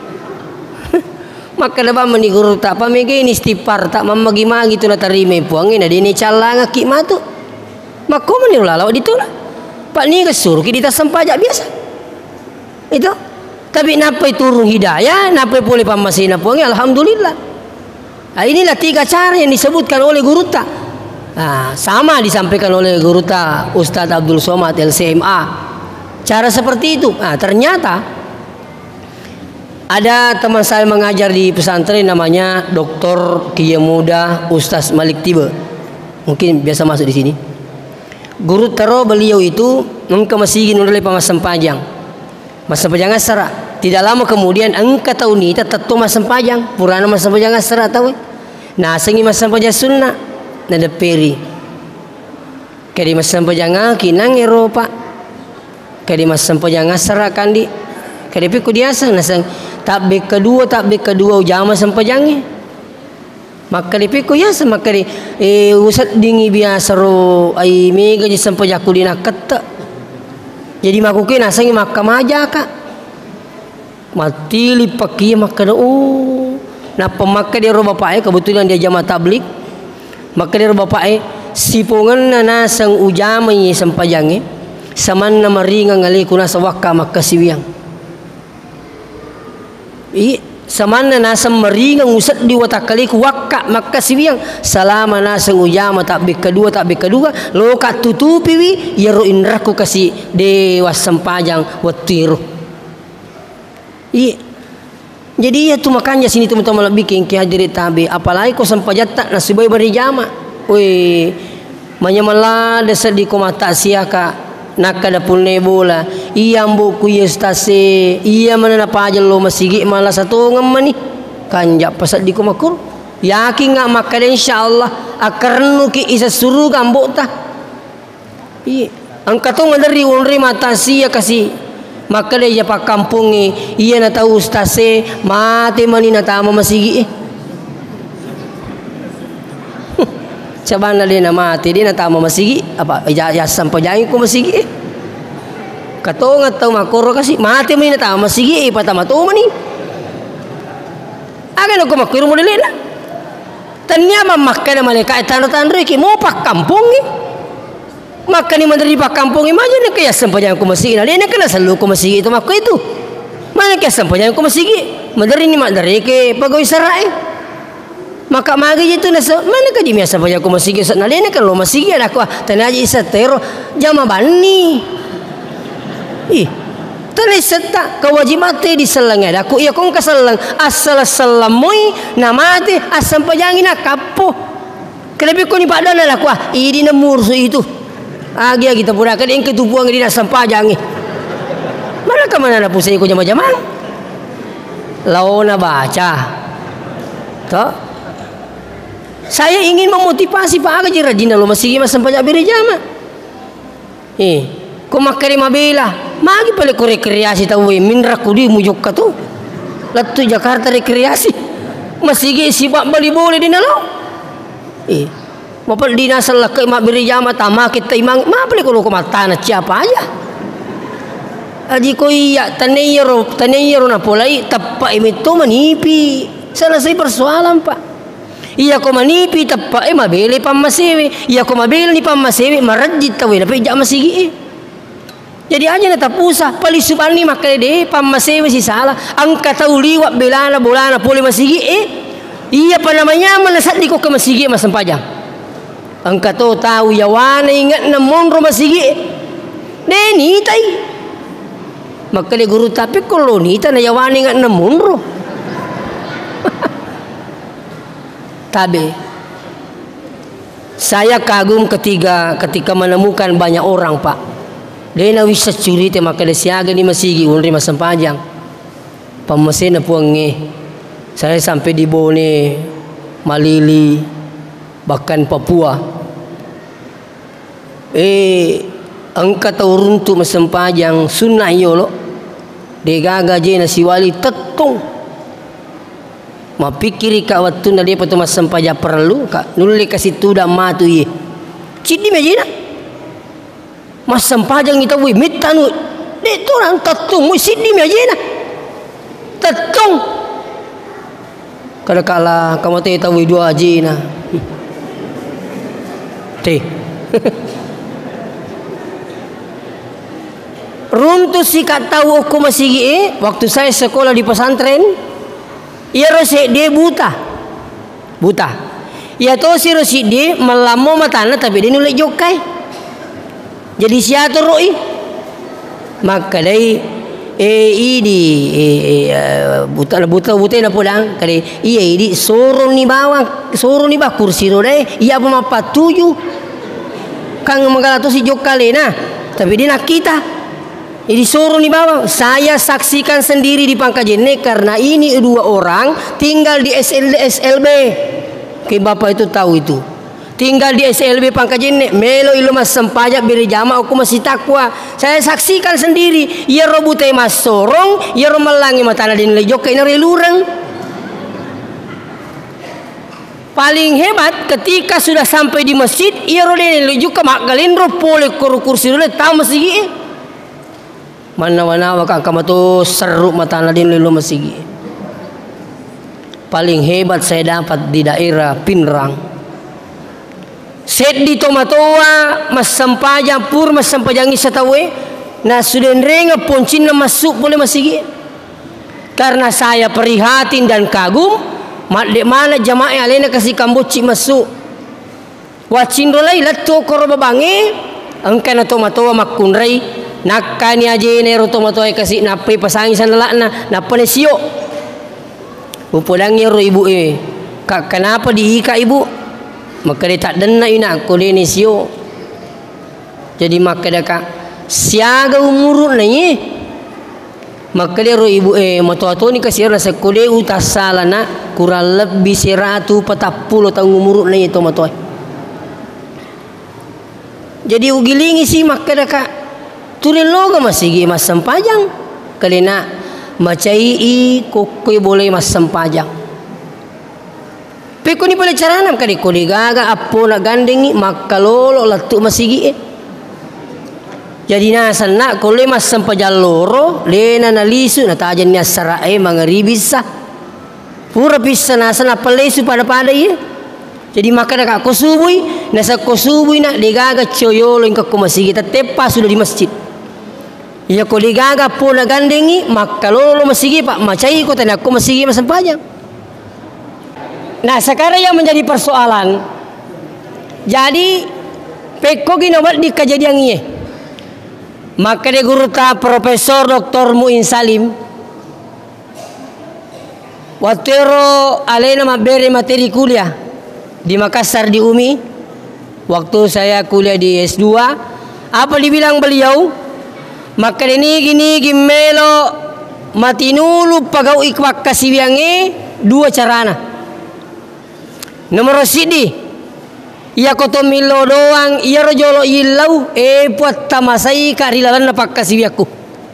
S1: Maka lepas meni guru tak pamege ini stipar tak mamagi-magi tu la tarime puangin ada ini calanga ki matu. Maka meni lalau ditulah. Pak ni kesur kita sampajak biasa. Itu. Tapi napa turun hidayah, napa boleh pamasina puangin alhamdulillah. Nah, inilah 3 cara yang disebutkan oleh guru tak. Nah, sama disampaikan oleh guru tak Ustaz Abdul Somad LCMA. Cara seperti itu. Nah, ternyata ada teman saya mengajar di pesantren namanya Dr. Kiai Muda Ustaz Malik Tiba. Mungkin biasa masuk di sini. Guru taro beliau itu engkau masih ingin oleh pamasam panjang. Masam panjang asara. Tidak lama kemudian engkau tahu ni tetap masam panjang. Purana masam panjang asara tahu. Nah, sengi masam panjang sunnah. Nada peri. Kadi masam panjang kinang Eropa. Kadi masam panjang asara kandi. Kadi piku diasa nasang tak B2 ujama sampajangnya. Maka dipiku ya sama kadi usat dingi biasa ro ai mega di sampajaku dina ketta. Jadi makukin asangi maka maja kak. Mati lipaki maka napa maka dia ro bapak kebetulan dia jamaah tablik. Maka dia ro bapak sipungan nasang ujama ni sampajangnya. Saman na maringa ngali kuna sa wakka maka siwiang. Samana nasang meringang usat di watakali ku wakka maka siwiang salama nasang ujama tak B2 lo kat tutupi wi yaro inraku kasi dewas sampajang watiru. Jadi ya tu makanya sini teman-teman bikin ki hadirin tabi apalagi ko sampajat tak nasibay barijama. Oi manyamala desa di ko mata siaka nakada pulne bola iya mbuku yestase iya mana napa aja lo masigi malah satu ngemani kanjak pasal di kumakur yakin ngak maka insyaallah akarnu ki isa suruh gambok ta iya angkat tu ngadari unri mata sia kasih maka dia pak kampungi iya na tahu stase mati mani na tama masigi Cabana dia na mati dia na tama masigi apa ya sampajang ko masigi katonga tahu makoro kasi mati man na tama masigi patama to mani aga ko makiro mo dili na tanya mamakka na malika tano-tano ki mo pak kampung makka ni mandiri pak kampung imaja na kaya sampajang ko masigi na dia na kana salu ko masigi itu makko itu Mana ke sampajang ko masigi. Madari ni madari ke pagawai sarai. Maka magi itu nasa mana ka di biasa sampajang ko masigi sa nalena kan lo masigi ada ko tanaji isa tero jama bani. Ih, tali seta kewajiban te di selang ada ko iya kong kasalang asal salamoi namate asam pajangin akapo. Kelebih ko ni padana lah ko idi na mursu itu. Agi kita pura ka ding ketupuang di asam pajangi. Mana ka mana na pusay ko jama-jaman. Lao na baca. Toh. Saya ingin memotivasi Pak Aga rajin lo masih mas sampajak beri jama. Ko makari mabela. Magi pale ko rekreasi tahu minra kudi mujok ka tu. Latu Jakarta rekreasi. Masih sibak bali boleh di nalo. Mapal di nasal kay mabiri jama tama kita imang mapal ko mata na siapa aja. Aji ko iya tanayero na polai tappa imito manipi. Selesai persoalan Pak. Iya ko manipi tappa mabili pamasewi. Iya ko mabili ni pamasewi marajit tawi na pija masigi. Jadi aja na tapusa palisupan ni makade pamasewi si salah. Ang katauliwa belana bolana poli masigi iya pa namanya manasat di ko ka masigi masampajang. Ang kato tahu yawana ingat na monro masigi. Deni tay. Makali guru tapi kolonita na yawana ingat na monro. Tabe. Saya kagum ketika menemukan banyak orang Pak. Dena wisa curite makali siaga ni masigi unri masampajang. Pamasena puange. Saya sampai di Bone, Malili, bahkan Papua. Angka tauruntu masampajang sunnah yolo. Degaga je na siwali tetong. Mapikiri ka waktu na dia patu masampajang perlu ka nuli kasih tuda matu ye. Cidi majina. Masampajang kita wi mitanu. De torang tetong mu sidi majina. Tetong. Kadakala kamu teh tahu dua aja na. Teh. Runtuh si kat tahu aku masih waktu saya sekolah di pesantren. Ia rosi dia buta. Ia tahu si rosi dia melamo matana tapi dia nulek jokai. Jadi siapa roi? Maka dari buta na pulang kali iya ini suruh ni bawa kursi roda iya apa mapa tuju kang magalato si jokale na tapi dia nak kita ini suruh ni bawa saya saksikan sendiri di Pangkajene karena ini dua orang tinggal di SLB ke bapak itu tahu itu tinggal di SLB Pangkajene melo ilo mas sempajak beri jama aku masih takwa saya saksikan sendiri ia robute mas sorong ia romelangi matana din lejok ina relurang paling hebat ketika sudah sampai di masjid ia rodene lejok ke magalindro pole kursi dulu tahu masih mana waka kamato seru matana din lelo masih paling hebat saya dapat di daerah Pinrang. Set di tomatoa mas sampajang pur mas sampajangi satawe na suden renga poncin na masuk boleh masigi karena saya prihatin dan kagum de mana jamaah alena kasih kamboci masuk wacin rolai latto koroba bange angkana tomatoa makunrai nakani aje nero tomatoa kasih nape pasangi sanalakna napane sio upodangi ro ibu kenapa diika ibu maka dia tak dena ina kole ni sio jadi maka dia ka siaga umurut na ye maka dia ro ibu moto ni kasih rasa kole utasala na kurang lebih 140 tahun umurut na ye to moto jadi ugilingi si maka dia ka tulen loga masih mas sampajang kalena macai kokoi boleh mas sampajang Peko ni pala caranam kali ko gaga apo na gandengi makalolo latu masigi jadi nasan na ko le mas sampajalloro lena na lisu na tajan niya sarae mga ribisa pura pisa nasan na palesu pada ye jadi maka na kusubui nasa kusubui na de gaga choyolo ingka ko masigi tepa sudah di masjid Iya ko digaga po na gandengi maka lolo masigi pak macai ko tanya aku masigi masampajang. Nah sekarang yang menjadi persoalan, jadi peko ginabat di kejadian ini. Maka dia guru ta Profesor Dr. Muin Salim. Waktu ro alena mabere materi kuliah di Makassar di UMI. Waktu saya kuliah di S2, apa dibilang beliau? Maka ini gini gimelo matinulu pagau ikwak kasibiange dua carana. Nomor sidi, iya koto milo doang, iya rojolo ilau, puat tamasai karilalan napak kasibiaku.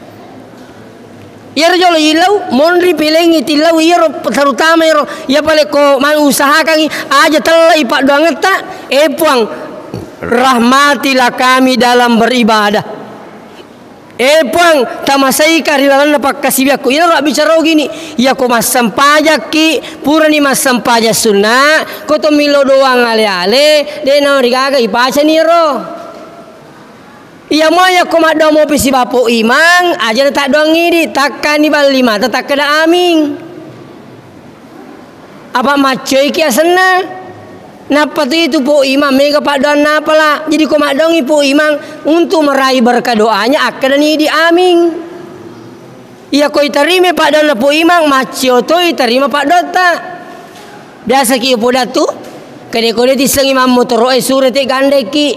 S1: Iya rojolo ilau, monri pilengi tilau, iya terutama iya pale ko man usahakan aja telai pak doang tak, puang rahmatilah kami dalam beribadah. Puang tamasai karilalan napak kasibiaku. Iya rak bicara gini, ya ko masam pajak ki, pura ni masam pajak sunnah, ko to milo doang ale-ale, de na rigaga ipaca ni ro. Iya maya ko maddo mo pisi bapo imang, aja tak doang ngidi, takkan ni bal lima, tak kena aming. Apa macoy ki asena? Napa itu po imam mega pak doan napa lah. Jadi ko madongi po imam untuk meraih berkah doanya akan ni di aming. Iya ko iterima pak doan po imam macio to iterima pak dota. Biasa ki po datu. Kade ko di sang imam motor sure te gande ki.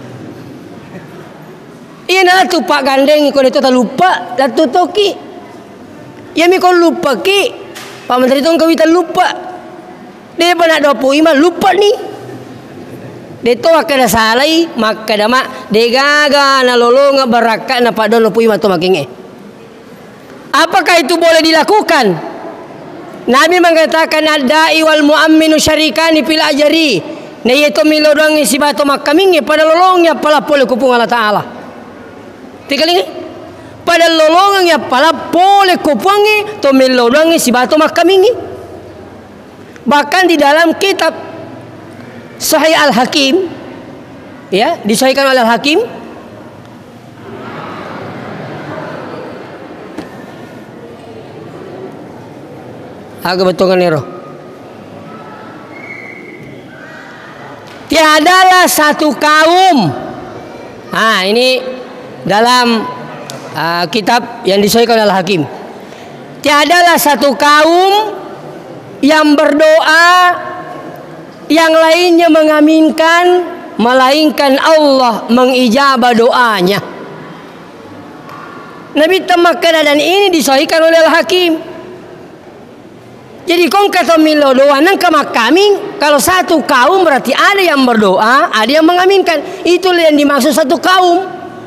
S1: Iya na tu pak gandeng ko itu tak lupa datu toki. Ya mi ko lupa ki. Pak menteri tong kawita lupa. Dia pernah dopo imam lupa ni. Dia tu akan salai maka dama dia gaga na lolonga baraka na padon dopo imam tu makinge. Apakah itu boleh dilakukan? Nabi mengatakan ad-da'i wal mu'amminu syarikani fil ajri. Na itu milo doang si bato makaminge pada lolongnya pala pole kupung Allah Taala. Tikalingi pada lolongnya pala pole kupungi to milo doang si bato makaminge. Bahkan di dalam kitab Sahih Al-Hakim, ya, disahihkan oleh Al-Hakim, agak betul kan nero. Tiadalah satu kaum. Nah, ini dalam kitab yang disahihkan oleh Al-Hakim. Tiadalah satu kaum yang berdoa yang lainnya mengaminkan melainkan Allah mengijabah doanya. Nabi temak keadaan ini disahihkan oleh Al-Hakim. Jadi kong kata milo doa nang kami kalau satu kaum berarti ada yang berdoa, ada yang mengaminkan. Itulah yang dimaksud satu kaum.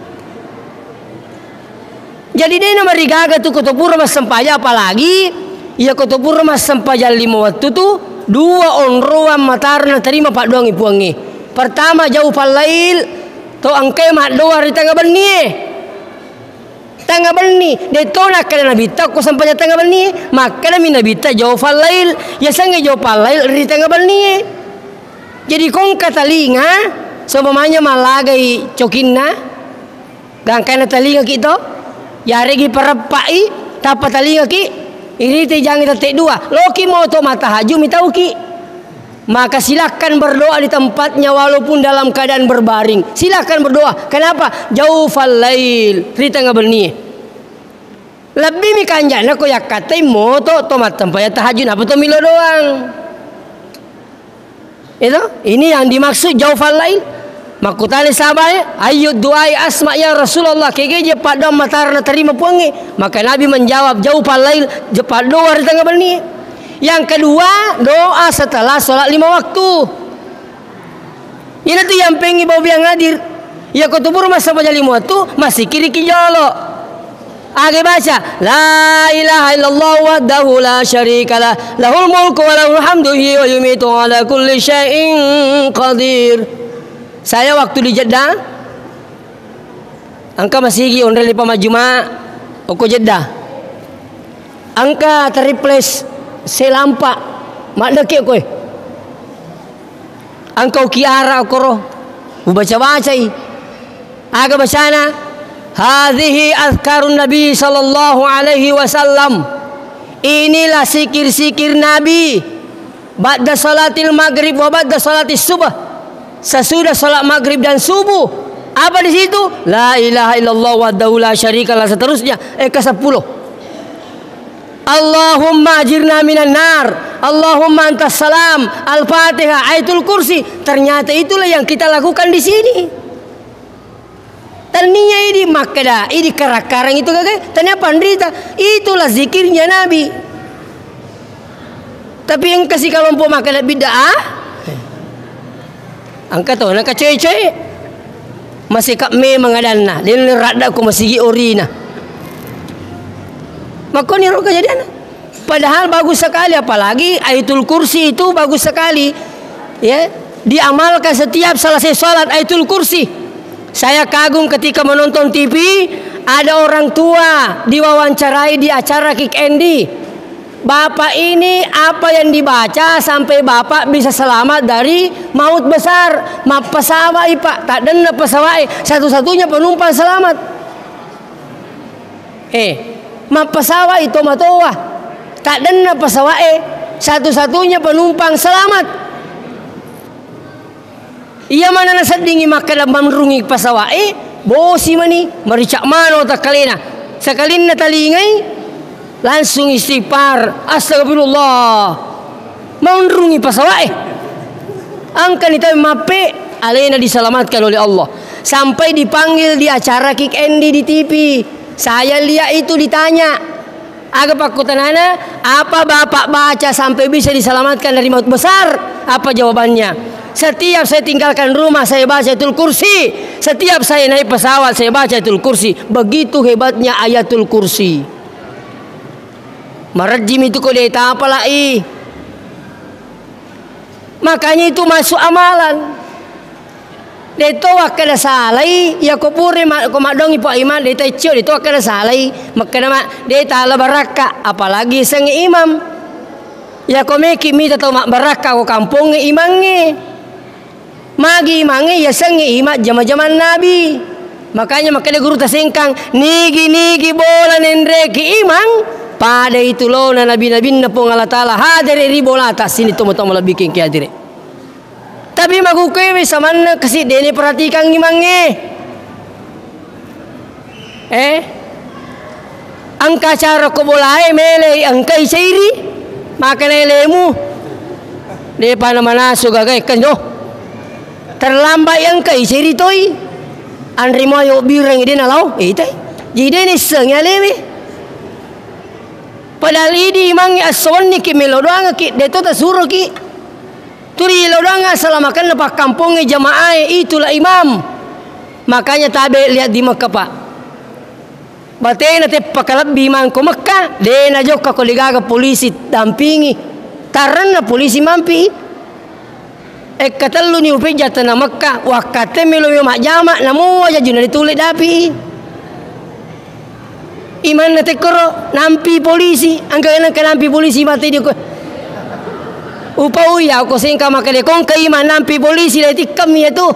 S1: Jadi dia nama rigaga tu kutopura mas sampaya apalagi ia kutopura mas sampaya lima waktu tu dua onroan matarna terima pak doang ipuangi. Pertama jauh palail to angke mak doa di tengah beni. Tengah beni de to nak kena nabita ko sampaya tengah beni maka nami nabita jauh palail ya sange jauh palail di tengah beni. Jadi kong katalinga semuanya malagai cokinna gangkana talinga kita ya regi parapai tapa talinga ki ini jangan kita dua loki mau to mata haju mitau ki maka silakan berdoa di tempatnya walaupun dalam keadaan berbaring. Silakan berdoa. Kenapa? Jauh falail di tengah beni. Lebih mi kanjana ko yakatai moto to mat tempat tahajud apa to milo doang. Itu ini yang dimaksud jauh falail. Makutali sahabat ayo doai asma ya Rasulullah kegeje pada matarna terima puangi. Maka Nabi menjawab jauh falail jepat doa di tengah beni. Yang kedua doa setelah sholat 5 waktu. Ini tuh yang pengen bawa biang hadir. Ya kutubur masa baca 5 waktu masih kiri kijolo. Age baca la ilaha illallah wahdahu la syarikalah lahul mulku wa lahul hamdu wa yumitu ala kulli syai'in qadir. Saya waktu di Jeddah angka masih gi onre lipa majuma oko Jeddah. Angka terreplace selampa makna ke koy. Angkau kiara okoro. Baca-baca i. Aga basana Hadhihi azkarun Nabi sallallahu alaihi wasallam. Inilah zikir-zikir Nabi ba'da salatil maghrib wa ba'da salatis subh. Sesudah salat maghrib dan subuh. Apa di situ? La ilaha illallah wahdahu la syarikalah, seterusnya ke-10. Allahumma ajirna minan nar, Allahumma antas salam, Al-Fatihah, Ayatul Kursi. Ternyata itulah yang kita lakukan di sini. Taninya ini makada, ini karang itu kakek. Tanya pandrita, itulah zikirnya Nabi. Tapi yang kasih kelompok makada bid'ah, angkat tuh, nak cuy-cuy masih kak me mengadana, dia rada aku masih orina. Maka ni roh kejadian. Padahal bagus sekali, apalagi Ayatul Kursi itu bagus sekali. Ya, diamalkan setiap selesai salat Ayatul Kursi. Saya kagum ketika menonton TV, ada orang tua diwawancarai di acara Kick Andy. Bapak ini apa yang dibaca sampai bapak bisa selamat dari maut besar. Pesawai pak, tak denda pesawai, satu-satunya penumpang selamat. Pesawai itu matoa, tak denda pesawai, satu-satunya penumpang selamat. Ia mana nasa dingi maka dalam merungi pesawai, bosi mani mericak mano tak kalina, sakalin na talingai, langsung istighfar, astagfirullah, merungi pesawai. Angkan itu mape, alena diselamatkan oleh Allah. Sampai dipanggil di acara Kick Andy di TV. Saya lihat itu ditanya, agak paku tanana, apa bapak baca sampai bisa diselamatkan dari maut besar? Apa jawabannya? Setiap saya tinggalkan rumah saya baca Ayatul Kursi. Setiap saya naik pesawat saya baca Ayatul Kursi. Begitu hebatnya Ayatul Kursi. Marajim itu kok dia apa lagi? Makanya itu masuk amalan. Deto wakada salai ya kopure komadongi po iman deto cio deto wakada salai makana mak deta la baraka, apalagi sang imam ya komeki mi tato mak baraka ko kampung imange magi imange ya sang imam zaman-zaman Nabi. Makanya guru tasengkang nigi bola nendreki imang pada itu lo na nabi-nabi na pong Allah Ta'ala hadere ribola atas sini tomo-tomo lebih king kiadire. Tapi magukewe samana kasi dene perhatikan ngimange. Angka cara ko bolai mele angka isairi makanelemu. De panamana sugagay kanyo. Terlambat yang ka isairi toy. Andri mo yo birang ide nalaw. Itay. Jide ni sengya lewe. Padahal idi imangi aswan ni ki melodoang ki deto ta suruh ki. Turi lodanga selamakan lepas kampungnya jamaah itulah imam. Makanya tabe lihat di Mekah pak. Batay nate pakalab biman ko Mekah. De na jok ko ligaga polisi dampingi. Taran na polisi mampi. Katalu ni upi jatan na Mekah. Wakate melo yo mak jama namu aja juna ditulis dapi. Iman nate koro nampi polisi. Angka nampi polisi mati dia ko. Upau ya aku singka makanya kong kaiman nampi polisi dari tikam ya tu.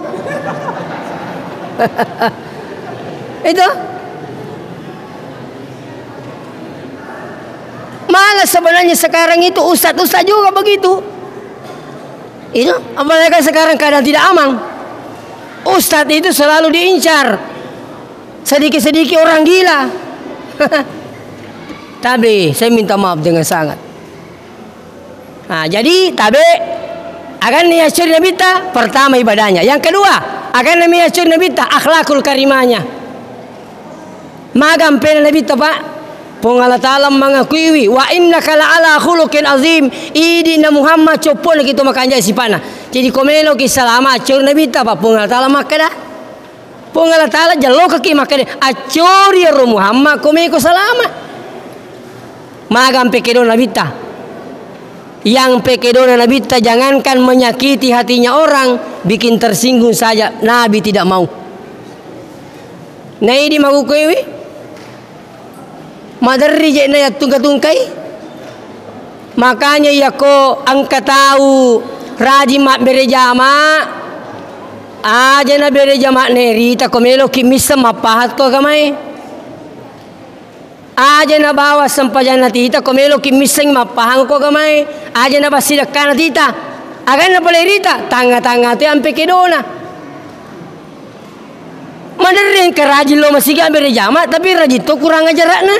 S1: Itu malah sebenarnya sekarang itu ustaz juga begitu. Itu apalagi sekarang keadaan tidak aman. Ustaz itu selalu diincar. Sedikit-sedikit orang gila. Tapi saya minta maaf dengan sangat. Nah, jadi tabe akan niasyur Nabi ta pertama ibadahnya. Yang kedua akan niasyur Nabi ta akhlakul karimahnya. Magam pen Nabi ta pak pong Allah Ta'ala mengakui wa innaka la'ala khuluqin azim. Idi na Muhammad copon gitu makanya sipana. Jadi komelo ki salama asyur Nabi ta pak pong Allah Ta'ala makada. Pong Allah Ta'ala jalo kaki makada asyur ya Muhammad komeko salama. Magam pekedo Nabi ta. Yang pekedona Nabi ta jangankan menyakiti hatinya orang, bikin tersinggung saja Nabi tidak mau. Nai di magukewi madarri je na tungkai. Makanya ya ko angka tahu rajin mak berjama aja na bere jamak nerita komelo kimisa mapahat ko gamay. Aja na bawa sampajan na tita komelo kimisang mapahang ko gamay. Aja na basidakan na tita. Agan na palerita tanga-tanga ti ampe kedona. Madarin ka rajin lo masiga bere jamak tapi rajin to kurang ajarak na.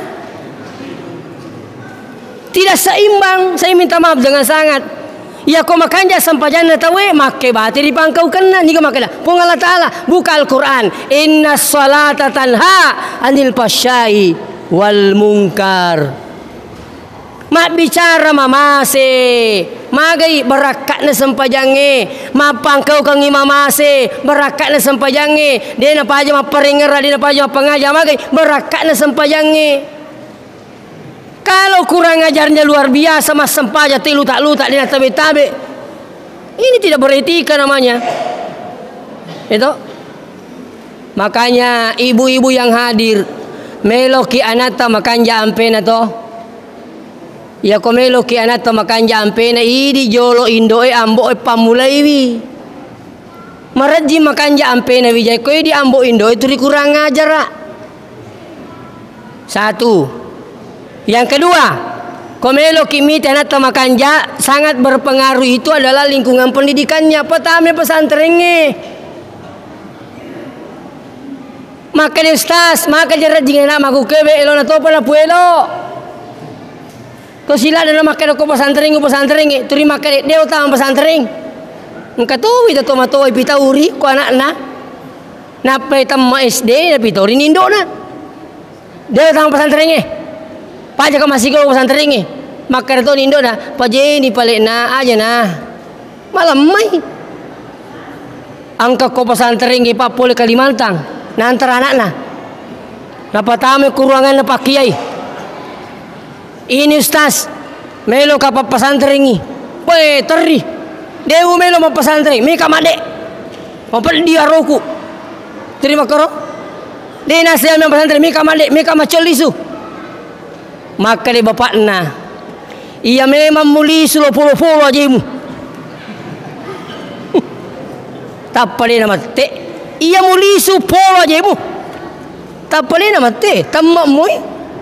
S1: Tidak seimbang. Saya minta maaf dengan sangat. Ya ko makanja sampajan na tawe make bati di pangkau kena ni ko makala pung Allah taala buka Al-Qur'an inna salata tanha anil fasyai wal munkar. Mak bicara mamase magai berakat na sampajange mapangkau kang mamase berakat na sampajange dia na paja maparingera dia na paja pangaja magai berakat na sampajange. Kalau kurang ajarnya luar biasa mas sempaja lutak-lutak dia tabe-tabe. Ini tidak beretika namanya. Itu. Makanya ibu-ibu yang hadir meloki anata makanja ampena to. Ya ko meloki anata makanja ampena idi jolo indoe ambo pamulaiwi. Maraji makanja ampena wijay ko idi ambo indo itu kurang ajar. Satu. Yang kedua, komelo kimita anata makanja sangat berpengaruh itu adalah lingkungan pendidikannya. Pertama pesantrennya. Maka dia ustaz, maka dia rajin nak maku kebe elo na topa na puelo. Ko sila na maka ko pesantren terima kade dia utama pesantren. Engka tu kita tomato pita uri ko anak na. Na petam SD na pitori nindo na. Dia utama pesantrennya. Paja ka masih ko pesantren ni. Maka to nindo na paje ni pale na aja na. Malam mai. Angka ko pesantren ni Papua Kalimantan. Na antara anak na. Napatame kurangan na pakiai. Ini ustaz melo ka pesantren ni. Pe teri. Dewu melo ma pesantren mi ka made. Papal dia roku. Terima karo. Dena saya ma pesantren mi ka made mi ka macol isu. Maka dia bapak na ia memang muli sulo polo-polo ajimu. Tak pada nama te ia muli su polo ajimu. Tak pada nama te tamak mui.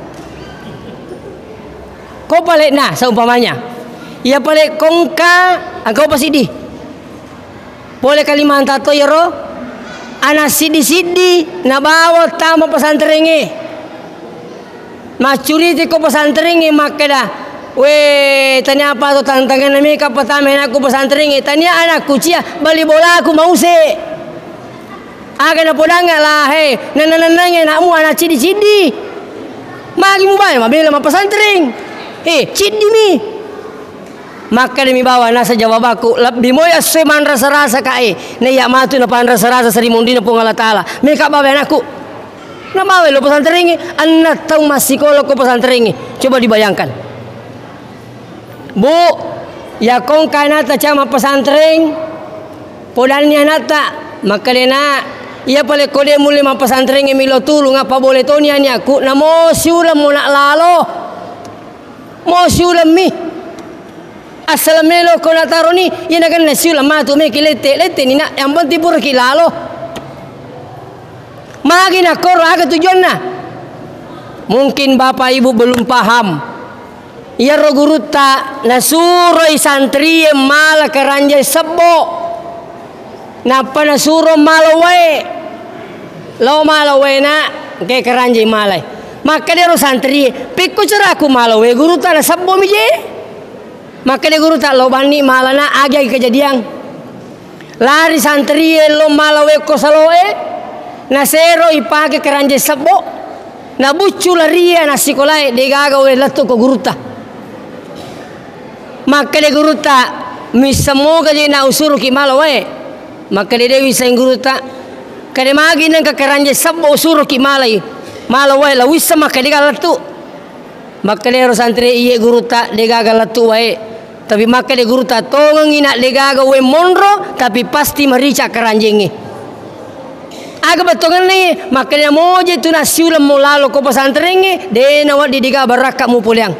S1: Kau balik na seumpamanya ia balik kongka engkau pasidi boleh Kalimantan to yaro anak sidi-sidi na bawa tamu pesantren macuri ko pesantren maka dah we tanya apa tu tantangan nami ka pertama aku pesantren tanya anakku cia bali bola aku mau se aga na podanga lah he nananang anakmu anak cidi-cidi magi mu bay mabela ma pesantren cidi mi maka demi bawa nasa jawab aku lebih moya seman rasa-rasa kae ne ya matu na pan rasa-rasa serimundi na pung Allah taala me ka bawa anakku. Nama lo pesantren ini, anak tahu masih kalau ko pesantren ini, coba dibayangkan. Bu, ya kong kanata cama pesantren, podalnya nata, maka dena, ia pale kode mulai ma pesantren ini milo tulung apa boleh tu ni aku, namo siulam mo nak lalo, mo siulam mi, asal melo ko nataroni, ia nak kena siulam matu me kilete ni nak, yang penting pur kilalo. Magi nak kor aga tujuan na. Mungkin bapak ibu belum paham. Ya roguruta nasuroi santri mala keranja sebo. Napa nasuro malawe. Lo malawe na ke keranja malai. Maka dia ro santri pikku ceraku malawe guruta na sebo mije. Maka dia guruta lo bani malana aga kejadian. Lari santri lo malawe ko saloe. Nasero ipake keranje sabo na bucu laria na sikolai de gagawe latu ko guruta maka de guruta misamoga je na usuru ki malawe maka de dewi sang guruta kade magi nang ka keranje sabo usuru ki malai malawe la wisa maka de galatu maka de santri iye guruta de gagalatu wae tapi maka de guruta tolong ina de gagawe monro tapi pasti marica keranjengi. Aga betongan ni makanya moje tu nasiulam molalo ko pesantren ni de nawat didiga barakat mu puliang.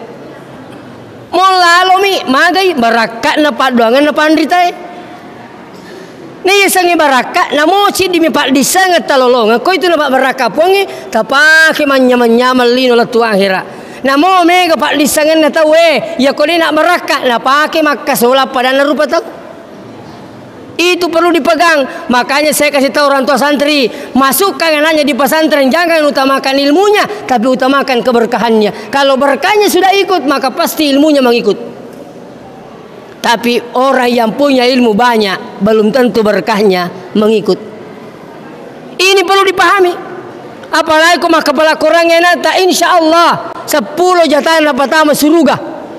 S1: Molalo mi magai barakat na paduangan na pandritai. Nih sangi baraka namo si di mipak disangat talolongan ko itu nampak baraka pongi tapake manya-manya lino la tu akhira namo mega pak disangan na tawe ya ko ni nak baraka na pake makasola pada rupa tau itu perlu dipegang. Makanya saya kasih tahu orang tua santri, masukkan anaknya di pesantren jangan utamakan ilmunya tapi utamakan keberkahannya. Kalau berkahnya sudah ikut maka pasti ilmunya mengikut. Tapi orang yang punya ilmu banyak belum tentu berkahnya mengikut. Ini perlu dipahami. Apalagi koma kepala korang yang nata insya Allah 10 jatah pertama surga.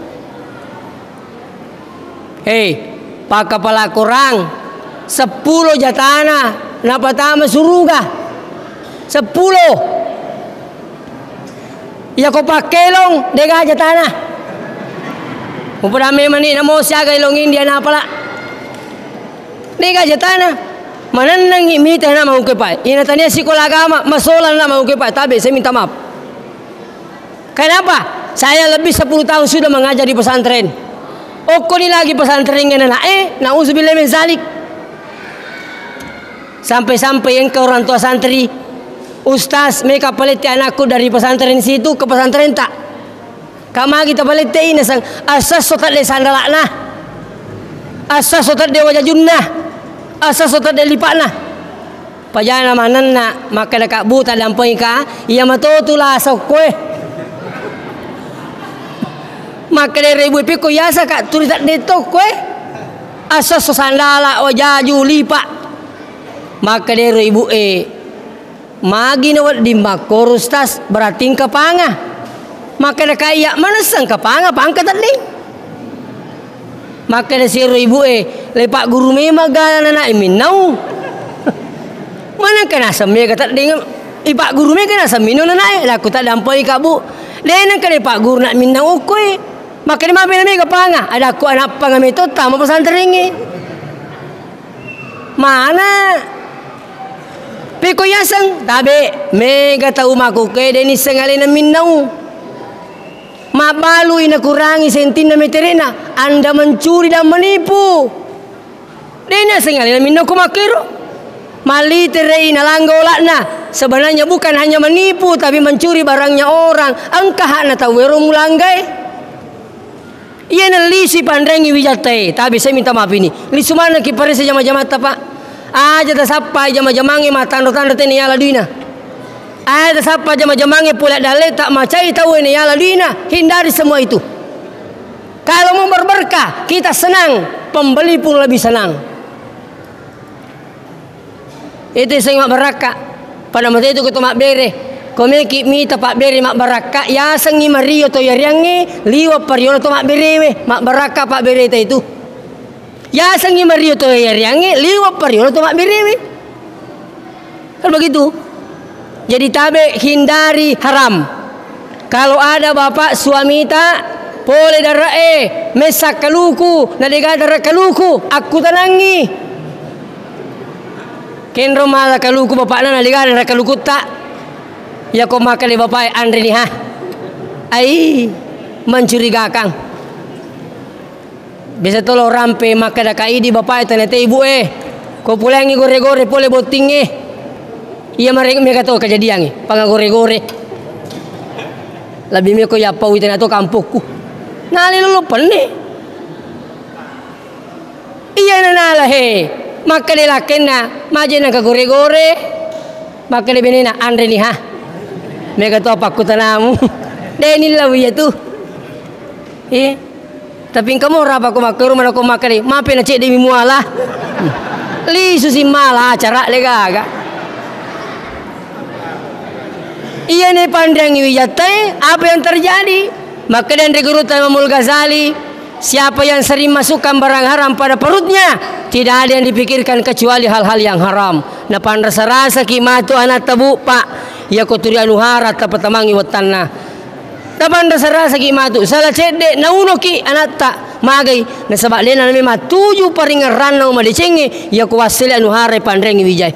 S1: Hei, pak kepala korang 10 jatah na pertama surga. 10. Ya kau pakai long dega jatah. Upada memani namo siaga ilongin dia na pala. Dega jatana. Mananang imita na mau kepai. Ina tanya sekolah agama masolan na mau kepai. Tapi saya minta maaf. Kenapa? Saya lebih 10 tahun sudah mengajar di pesantren. Oko ni lagi pesantren ngena na nauzubillah min zalik. Sampai-sampai yang ke orang tua santri, ustaz mereka peleti anakku dari pesantren situ ke pesantren tak. Kama kita balik ini sang asas sotat de sandalakna, asas sotat de wajajunna, asas sotat de lipatna. Pajana mananna maka dekat buta dampoi ka, ia matotula sokwe. Maka dari ibu piko yasa kak tulis tak de tokwe, asas sandala wajaju lipat. Maka dari ibu magi nawat di makorustas berarti kapanga. Maka dah kaya mana sang kapanga pangkat tadi. Maka dah siru ibu lepak guru memang gana nak minau. Mana kena semia kata dengan ipak guru memang kena semino nak aku tak dampoi kabu. Dena kena ipak guru nak minau koi. Maka dia mampir mereka kapanga. Ada aku anak pangam itu tamu pesantren ini. Mana? Peko yasang tabe mega tahu maku ke deni sengalina minau. Mabalu ina kurangi sentina meterena. Anda mencuri dan menipu. Dena sengalina minau kumakiro. Mali terei na langgolakna. Sebenarnya bukan hanya menipu tapi mencuri barangnya orang. Angkah na tawero mulanggai. Ia nelisi pandrengi wijatai. Tapi saya minta maaf ini. Lisu mana kipare sejama-jama pak. Aja tak sampai jama-jamangi matando-tando teni ala duina. Aja tak sampai jama-jamangi pula dalai tak macai tahu ini ala duina. Hindari semua itu. Kalau mau berberkah kita senang, pembeli pun lebih senang. Itu saya mak beraka. Pada masa itu kita mak bere. Komeki mita pak bere mak beraka. Ya sengi mario to yariangi liwa pariono to mak bere mak beraka pak bere itu. Ya sengi mario to yariangi liwa pariono to mak bere. Kan begitu. Jadi tabe hindari haram. Kalau ada bapak suami tak boleh darah mesak kaluku, nadega darah kaluku, aku tenangi. Kenro malah kaluku bapak na nadega darah kaluku tak. Ya kau makan di bapak Andre ni ha. Ai mencurigakan. Bisa tolong rampe maka dah kai di bapak ternyata ibu kau pulangi gore-gore boleh boting Iya mereka tahu kejadian ni, pangagore-gore. Lebih mereka ya pau itu atau kampungku. Nali lulu pene. Iya nana lah maka dia lakena, majena ke gore-gore, maka dia benena Andre ni ha. Mereka tahu apa aku tanamu. Deni lah ya tu. Tapi kamu rapa aku makan rumah aku makan ni, maafin cek demi mualah. Li susi malah acara lega agak. Ia ni pandangi wijatai apa yang terjadi. Maka dan guru Imamul Ghazali, siapa yang sering masukkan barang haram pada perutnya, tidak ada yang dipikirkan kecuali hal-hal yang haram. Na panrasa-rasa kimatu anak tabu pak, ya koturi anuhara tapatamangi watanna. Na panrasa-rasa kimatu salah cede na uno ki anak tak magai na sabak lena nami matuju paringaran na umadicenge ya kuwasili anuhara pandangi wijay.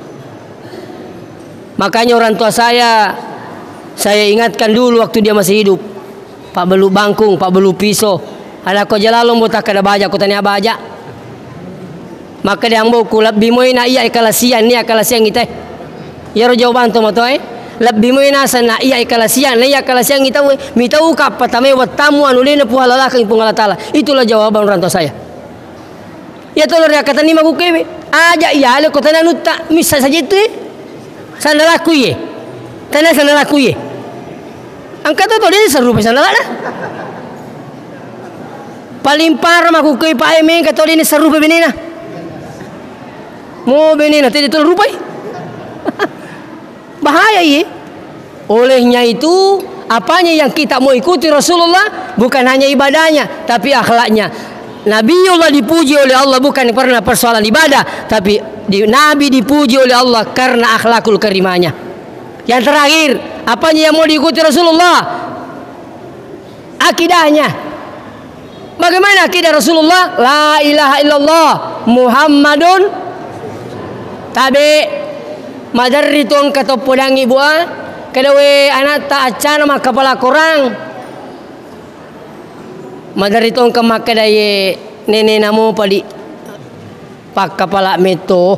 S1: Makanya orang tua saya ingatkan dulu waktu dia masih hidup. Pak Belu Bangkung, Pak Belu Piso. Anak ko jalalong buta kada baja ko tanya baja. Maka dia ambo ku labbi moina iya ikalasian ni akalasian kita. Ya ro jawaban to mato labbi moina sana iya ikalasian ni akalasian kita mitau ka patame watamu anulina pu halala kang pungala taala. Itulah jawaban orang tua saya. Ya tolong dia kata ni magu kewe. Aja iya le kota nutta misa saja itu sana laku ye. Tanah sana laku ye. Angkat tu dia seru sana lah. Paling parah magu kewe pa eme kata dia seru pe benina. Mau benina tadi tu rupai. Bahaya ye. Olehnya itu apanya yang kita mau ikuti Rasulullah bukan hanya ibadahnya tapi akhlaknya. Nabiullah dipuji oleh Allah bukan karena persoalan ibadah tapi Nabi dipuji oleh Allah karena akhlakul karimahnya. Yang terakhir, apanya yang mau diikuti Rasulullah? Akidahnya. Bagaimana akidah Rasulullah? La ilaha illallah Muhammadun tabe madari tuang kata podang ibu kadawe anak tak acana mak kepala korang madari tuang kemak kadaye nenek namu padi pak kepala meto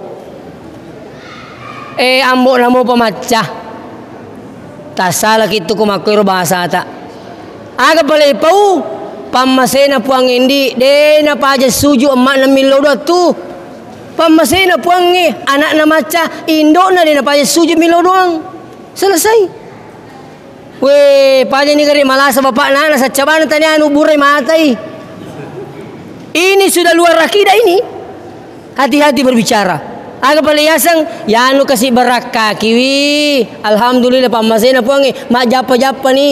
S1: ambo namu pemacah tak salah gitu kumakir bahasa tak aga pala ipau pamasena puang indi dena paja suju emak na milodo tu pamasena puangi anak na maca indo na dena paja suju milo doang selesai. Weh paja ni gari malasa bapak na sa cabana tanya anu burai matai. Ini sudah luar akidah ini. Hati-hati berbicara. Aga paliyasang ya anu kasih barakah kiwi. Alhamdulillah pamasena puangi mak japa-japa ni.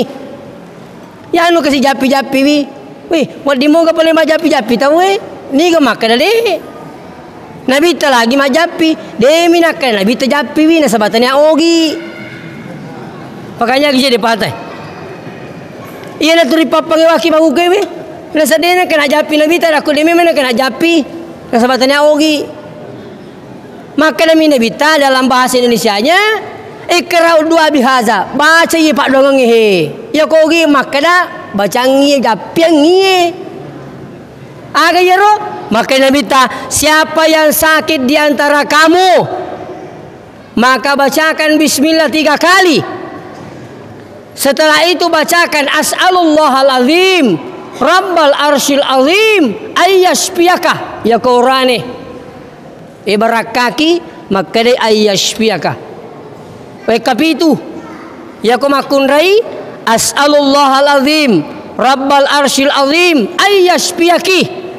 S1: Ya anu kasih japi-japi wi. Weh, wat di mo ka pala majapi-japi tahu ni ka makan deh. Nabi ta lagi majapi, deh minakan Nabi ta japi wi na sabatanya ogi. Pakanya gije de patai. Iya na turi papangi waki maguke wi. Na sadena kena japi Nabi ta aku demi mana kena japi na sabatanya ogi. Maka demi Nabi ta dalam bahasa Indonesianya ikra'u dua bihaza baca ye pak dongeng he ya kogi makada baca ngie japiang ngie aga yero maka Nabi ta siapa yang sakit di antara kamu maka bacakan bismillah 3 kali setelah itu bacakan as'alullahal azim rabbal arsyil azim ayyashfiyaka ya Qur'ane ibarat kaki maka de ayyashfiyaka kapitu ya ko makunrai as'alullahal azim rabbal arsyil azim ayyashfiyaki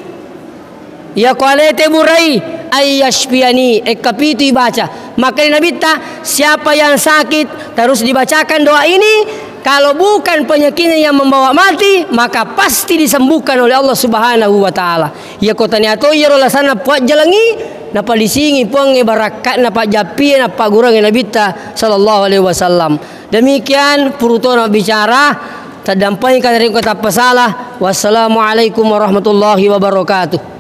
S1: ya ko alete burai ayyashfiyani kapitu dibaca maka Nabi ta siapa yang sakit terus dibacakan doa ini kalau bukan penyakitnya yang membawa mati maka pasti disembuhkan oleh Allah Subhanahu wa taala ya ko taniato yero lasana puat jalangi napa disingi puang barakat napa japi napa gurang Nabi ta sallallahu alaihi wasallam. Demikian purutona bicara tadampai kadari kata pesalah. Wassalamualaikum warahmatullahi wabarakatuh.